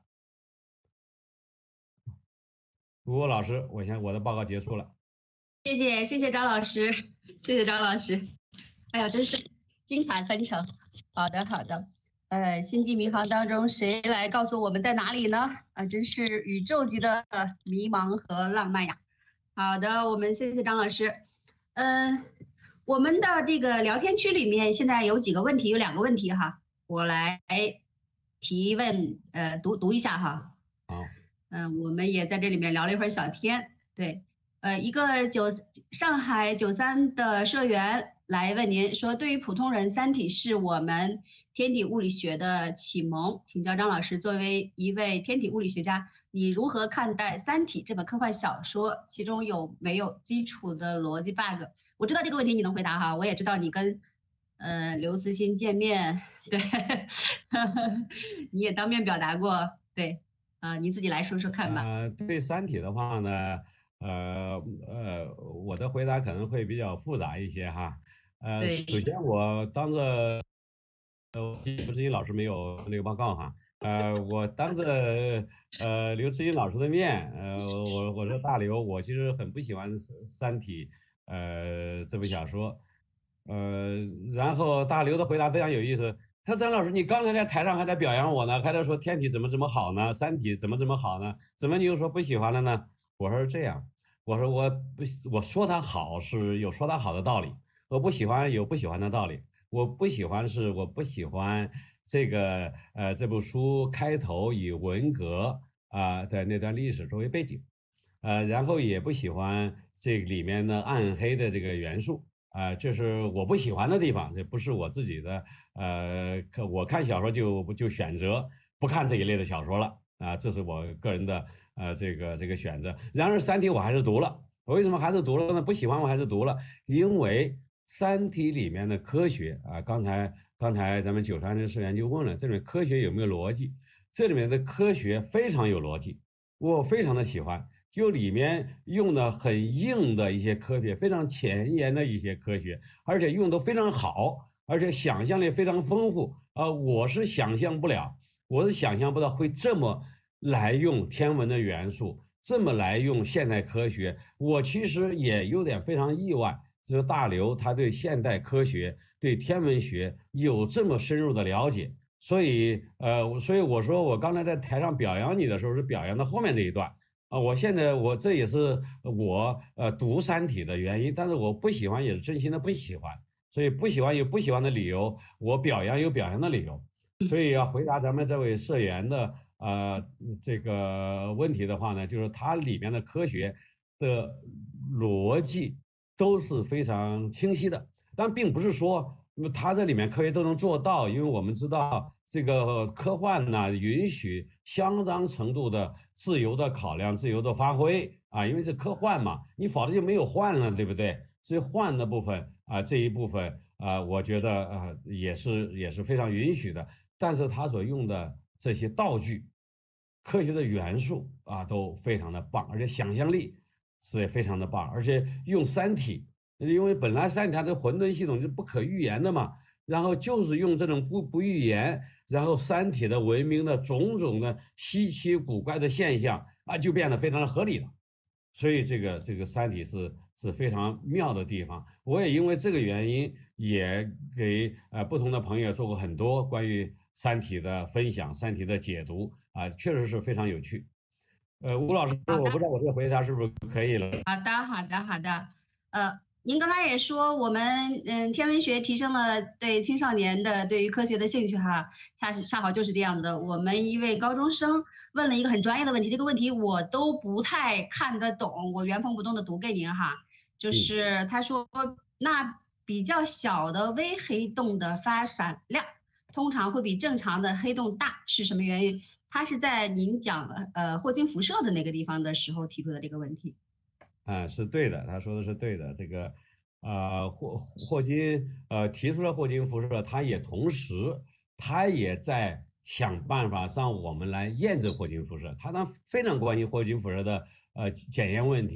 吴吴老师，我先我的报告结束了。
谢谢谢谢张老师，谢谢张老师。哎呀，真是精彩纷呈。好的好的，呃，星际迷航当中谁来告诉我们在哪里呢？啊，真是宇宙级的迷茫和浪漫呀。好的，我们谢谢张老师。嗯、呃，我们的这个聊天区里面现在有几个问题，有两个问题哈，我来提问，呃，读读一下哈。
好。
嗯，我们也在这里面聊了一会儿小天，对。呃，一个九上海九三的社员来问您说，对于普通人，《三体》是我们天体物理学的启蒙，请教张老师，作为一位天体物理学家，你如何看待《三体》这本科幻小说？其中有没有基础的逻辑 bug？ 我知道这个问题你能回答哈，我也知道你跟呃刘慈欣见面，对，你也当面表达过，对，啊、呃，你自己来说说看吧。
呃，对《三体》的话呢？呃呃，我的回答可能会比较复杂一些哈。呃，首先我当着呃刘慈欣老师没有那个报告哈。呃，我当着呃刘慈欣老师的面，呃，我我说大刘，我其实很不喜欢《三体》呃这部小说。呃，然后大刘的回答非常有意思，他说张老师，你刚才在台上还在表扬我呢，还在说天体怎么怎么好呢，三体怎么怎么好呢？怎么你又说不喜欢了呢？我说这样。我说我不，我说它好是有说它好的道理，我不喜欢有不喜欢的道理。我不喜欢是我不喜欢这个呃这部书开头以文革啊、呃、的那段历史作为背景，呃，然后也不喜欢这里面的暗黑的这个元素啊、呃，这是我不喜欢的地方，这不是我自己的呃，我看小说就就选择不看这一类的小说了啊、呃，这是我个人的。呃，这个这个选择。然而，《三体》我还是读了。我为什么还是读了呢？不喜欢我还是读了，因为《三体》里面的科学啊，刚才刚才咱们九三的社员就问了，这里面科学有没有逻辑？这里面的科学非常有逻辑，我非常的喜欢。就里面用的很硬的一些科学，非常前沿的一些科学，而且用的非常好，而且想象力非常丰富。啊、呃，我是想象不了，我是想象不到会这么。来用天文的元素，这么来用现代科学，我其实也有点非常意外。就是大刘他对现代科学、对天文学有这么深入的了解，所以呃，所以我说我刚才在台上表扬你的时候是表扬的后面这一段啊。我现在我这也是我呃读《三体》的原因，但是我不喜欢也是真心的不喜欢，所以不喜欢有不喜欢的理由，我表扬有表扬的理由。所以要回答咱们这位社员的。呃，这个问题的话呢，就是它里面的科学的逻辑都是非常清晰的，但并不是说它这里面科学都能做到，因为我们知道这个科幻呢允许相当程度的自由的考量、自由的发挥啊，因为是科幻嘛，你否则就没有幻了，对不对？所以幻的部分啊、呃，这一部分啊、呃，我觉得啊、呃、也是也是非常允许的，但是它所用的这些道具。科学的元素啊都非常的棒，而且想象力是非常的棒，而且用三体，因为本来三体它的混沌系统是不可预言的嘛，然后就是用这种不不预言，然后三体的文明的种种的稀奇古怪的现象啊就变得非常的合理了，所以这个这个三体是是非常妙的地方。我也因为这个原因也给呃不同的朋友做过很多关于三体的分享、三体的解读。啊，确实是非常有趣。呃，吴老师，我不知道我这个回答是不是可以了？
好的，好的，好的。呃，您刚才也说我们嗯天文学提升了对青少年的对于科学的兴趣哈，恰是恰好就是这样的。我们一位高中生问了一个很专业的问题，这个问题我都不太看得懂，我原封不动的读给您哈，就是他说、嗯、那比较小的微黑洞的发散量通常会比正常的黑洞大，是什么原因？他是在您讲呃霍金辐射的那个地方的时候提出的这个问题。
啊，是对的，他说的是对的。这个呃霍霍金呃提出了霍金辐射，他也同时他也在想办法让我们来验证霍金辐射，他呢非常关心霍金辐射的呃检验问题，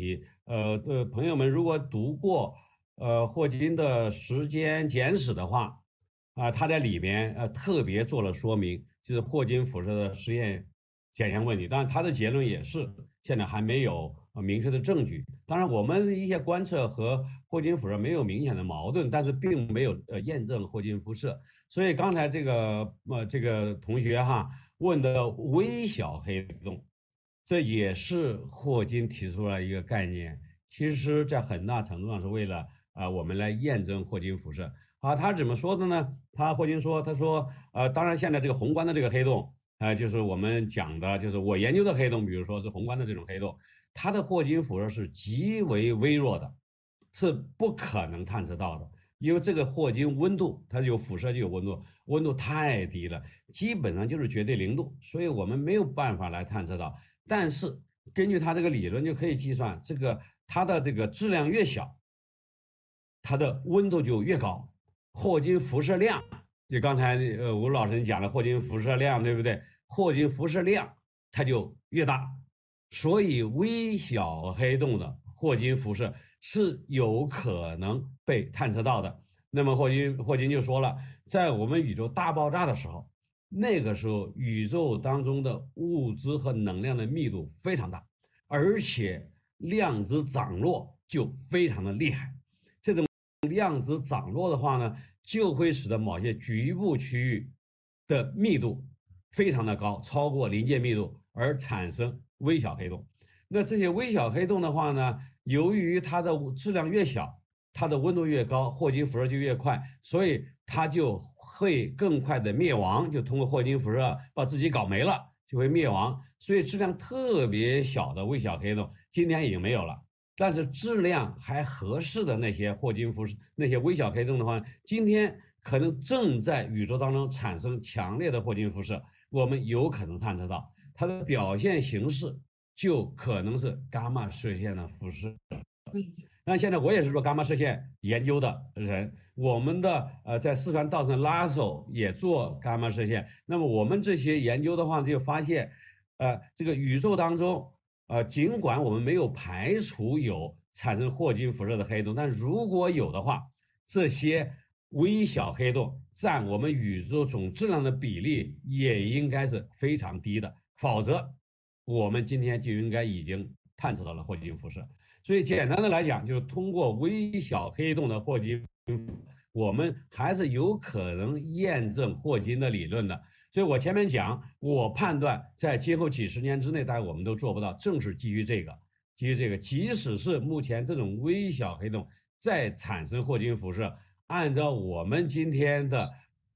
呃的朋友们如果读过呃霍金的时间简史的话，啊，他在里面呃特别做了说明，就是霍金辐射的实验检验问题。当然，他的结论也是现在还没有明确的证据。当然，我们一些观测和霍金辐射没有明显的矛盾，但是并没有呃验证霍金辐射。所以刚才这个呃这个同学哈问的微小黑洞，这也是霍金提出来一个概念，其实在很大程度上是为了啊、呃、我们来验证霍金辐射。啊，他怎么说的呢？他霍金说，他说，呃，当然现在这个宏观的这个黑洞，呃，就是我们讲的，就是我研究的黑洞，比如说是宏观的这种黑洞，它的霍金辐射是极为微弱的，是不可能探测到的，因为这个霍金温度，它有辐射就有温度，温度太低了，基本上就是绝对零度，所以我们没有办法来探测到。但是根据他这个理论就可以计算，这个它的这个质量越小，它的温度就越高。霍金辐射量，就刚才呃吴老师讲了霍金辐射量，对不对？霍金辐射量它就越大，所以微小黑洞的霍金辐射是有可能被探测到的。那么霍金霍金就说了，在我们宇宙大爆炸的时候，那个时候宇宙当中的物质和能量的密度非常大，而且量子涨落就非常的厉害。这种量子涨落的话呢，就会使得某些局部区域的密度非常的高，超过临界密度，而产生微小黑洞。那这些微小黑洞的话呢，由于它的质量越小，它的温度越高，霍金辐射就越快，所以它就会更快的灭亡，就通过霍金辐射把自己搞没了，就会灭亡。所以质量特别小的微小黑洞今天已经没有了。但是质量还合适的那些霍金辐射、那些微小黑洞的话，今天可能正在宇宙当中产生强烈的霍金辐射，我们有可能探测到它的表现形式，就可能是伽马射线的辐射。那现在我也是做伽马射线研究的人，我们的呃在四川稻城拉手也做伽马射线。那么我们这些研究的话，就发现，呃，这个宇宙当中。呃，尽管我们没有排除有产生霍金辐射的黑洞，但如果有的话，这些微小黑洞占我们宇宙总质量的比例也应该是非常低的，否则我们今天就应该已经探测到了霍金辐射。所以简单的来讲，就是通过微小黑洞的霍金，我们还是有可能验证霍金的理论的。所以我前面讲，我判断在今后几十年之内，大概我们都做不到，正是基于这个，基于这个，即使是目前这种微小黑洞再产生霍金辐射，按照我们今天的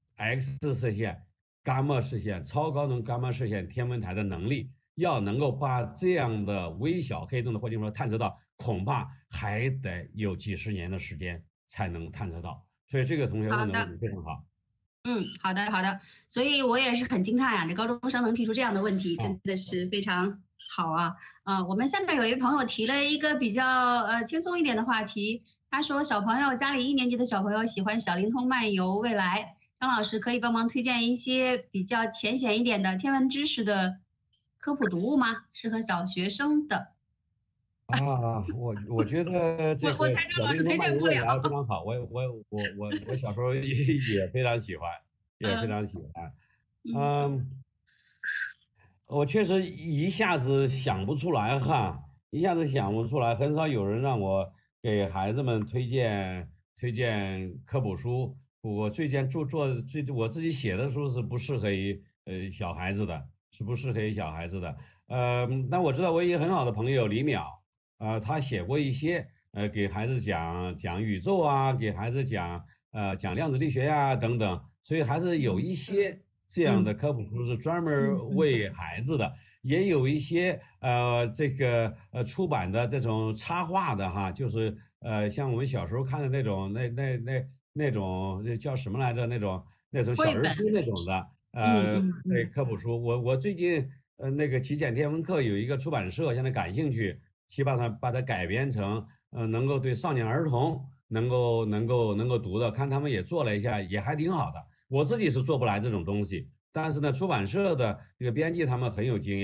X 射线、伽马射线、超高能伽马射线天文台的能力，要能够把这样的微小黑洞的霍金辐射探测到，恐怕还得有几十年的时间才能探测到。所以这个同学问的问题非常好。
嗯，好的好的，所以我也是很惊叹呀，这高中生能提出这样的问题，真的是非常好啊。啊、呃，我们下面有一位朋友提了一个比较呃轻松一点的话题，他说小朋友家里一年级的小朋友喜欢小灵通漫游未来，张老师可以帮忙推荐一些比较浅显一点的天文知识的科普读物吗？适合小学生的。
啊，我我觉得这个小灵通漫游未来非常好，我我我我我小时候也也非常喜欢，也非常喜欢。嗯，我确实一下子想不出来哈，一下子想不出来，很少有人让我给孩子们推荐推荐科普书。我最近做做最我自己写的书是不适合于呃小孩子的，是不适合于小孩子的。呃，但我知道我一个很好的朋友李淼。呃，他写过一些呃，给孩子讲讲宇宙啊，给孩子讲呃讲量子力学呀、啊、等等，所以还是有一些这样的科普书是专门为孩子的，也有一些呃这个呃出版的这种插画的哈，就是呃像我们小时候看的那种那那那那种那叫什么来着那种那种小人书那种的呃那科普书，我我最近呃那个极简天文课有一个出版社现在感兴趣。希望他把它改编成，呃，能够对少年儿童能够能够能够读的，看他们也做了一下，也还挺好的。我自己是做不来这种东西，但是呢，出版社的这个编辑他们很有经验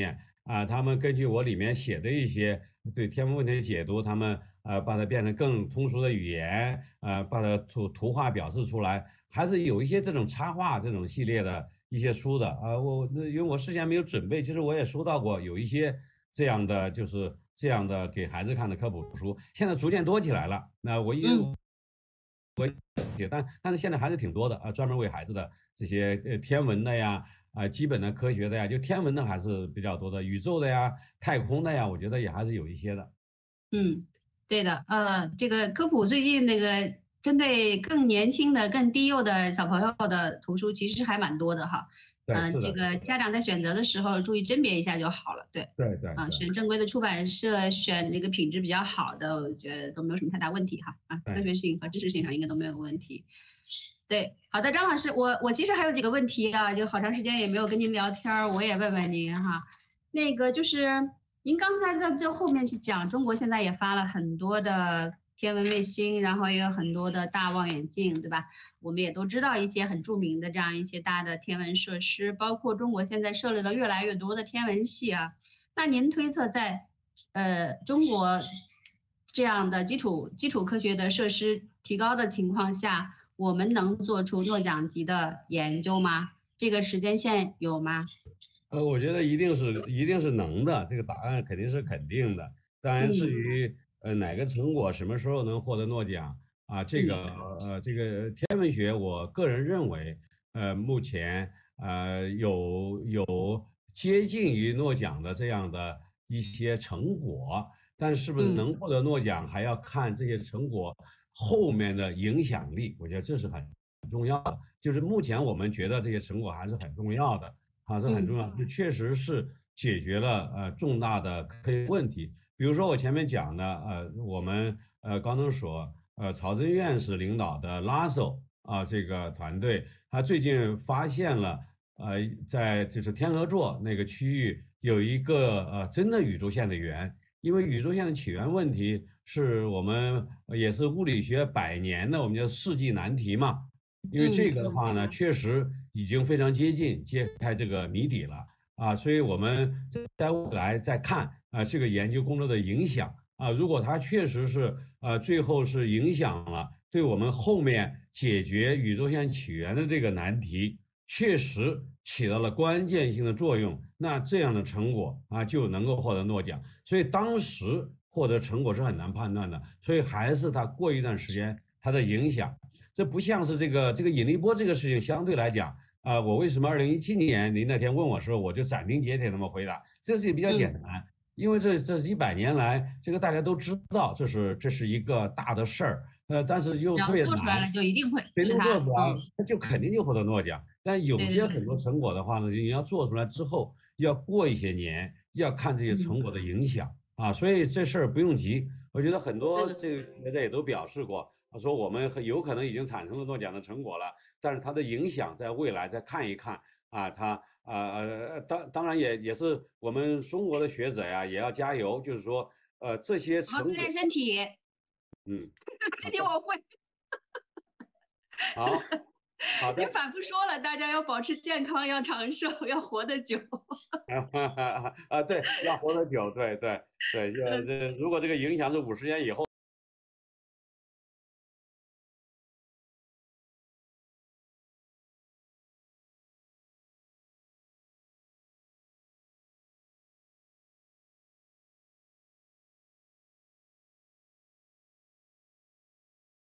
啊，他们根据我里面写的一些对天文问题的解读，他们呃把它变成更通俗的语言，呃把它图图画表示出来，还是有一些这种插画这种系列的一些书的啊。我那因为我事先没有准备，其实我也收到过有一些这样的就是这样的给孩子看的科普书，现在逐渐多起来了。那我因为
嗯
但但是现在还是挺多的啊，专门为孩子的这些呃天文的呀，啊基本的科学的呀，就天文的还是比较多的，宇宙的呀、太空的呀，我觉得也还是有一些的。
嗯，对的，呃，这个科普最近那个针对更年轻的、更低幼的小朋友的图书其实还蛮多的哈。
对，
嗯、
是的，
这个家长在选择的时候注意甄别一下就好了。对，啊、
对对对
选正规的出版社，选这个品质比较好的，我觉得都没有什么太大问题哈。啊，科
对
学性和知识性上应该都没有问题。对，好的，张老师，我我其实还有几个问题啊，就好长时间也没有跟您聊天儿，我也问问您哈。那个就是您刚才在这后面去讲，中国现在也发了很多的天文卫星，然后也有很多的大望远镜，对吧？我们也都知道一些很著名的这样一些大的天文设施，包括中国现在设立了越来越多的天文系啊。那您推测在呃中国这样的基础基础科学的设施提高的情况下，我们能做出诺奖级的研究吗？这个时间线有吗？
呃，我觉得一定是一定是能的，这个答案肯定是肯定的。当然，至
嗯
于呃哪个成果什么时候能获得诺奖啊，这个呃这个天文学，我个人认为，呃目前呃有有接近于诺奖的这样的一些成果，但是不是
嗯
能获得诺奖，还要看这些成果后面的影响力，我觉得这是很重要的。就是目前我们觉得这些成果还是很重要的。啊，这很重要，这确实是解决了呃重大的科学问题。比如说我前面讲的，呃，我们呃高能所呃曹真院士领导的 LASO 啊这个团队，他最近发现了呃在就是天鹅座那个区域有一个呃真的宇宙线的源，因为宇宙线的起源问题是我们也是物理学百年的我们叫世纪难题嘛。因为这个的话呢，确实已经非常接近揭开这个谜底了啊，所以我们在未来再看啊这个研究工作的影响啊，如果它确实是呃最后是影响了对我们后面解决宇宙线起源的这个难题，确实起到了关键性的作用，那这样的成果啊就能够获得诺奖。所以当时获得成果是很难判断的，所以还是它过一段时间它的影响。这不像是这个这个引力波这个事情，相对来讲啊、呃，我为什么二零一七年您那天问我时候，我就斩钉截铁那么回答，这事情比较简单，嗯、因为这这是一百年来，这个大家都知道，这是这是一个大的事儿，呃，但是又特别难，
做出来了就一定会，
谁能做出来，
嗯、
那就肯定就获得诺奖。但有些很多成果的话呢，你要做出来之后，要过一些年，要看这些成果的影响、嗯、啊，所以这事儿不用急。我觉得很多这个学者也都表示过。他说我们有可能已经产生了诺奖的成果了，但是它的影响在未来再看一看啊，它呃当当然也也是我们中国的学者呀也要加油，就是说呃这些成果。
锻炼身体。
嗯，
这题我会。
好。好的，
您反复说了，大家要保持健康，要长寿，要活得久。
啊，对，要活得久，对对对，这这如果这个影响是五十年以后。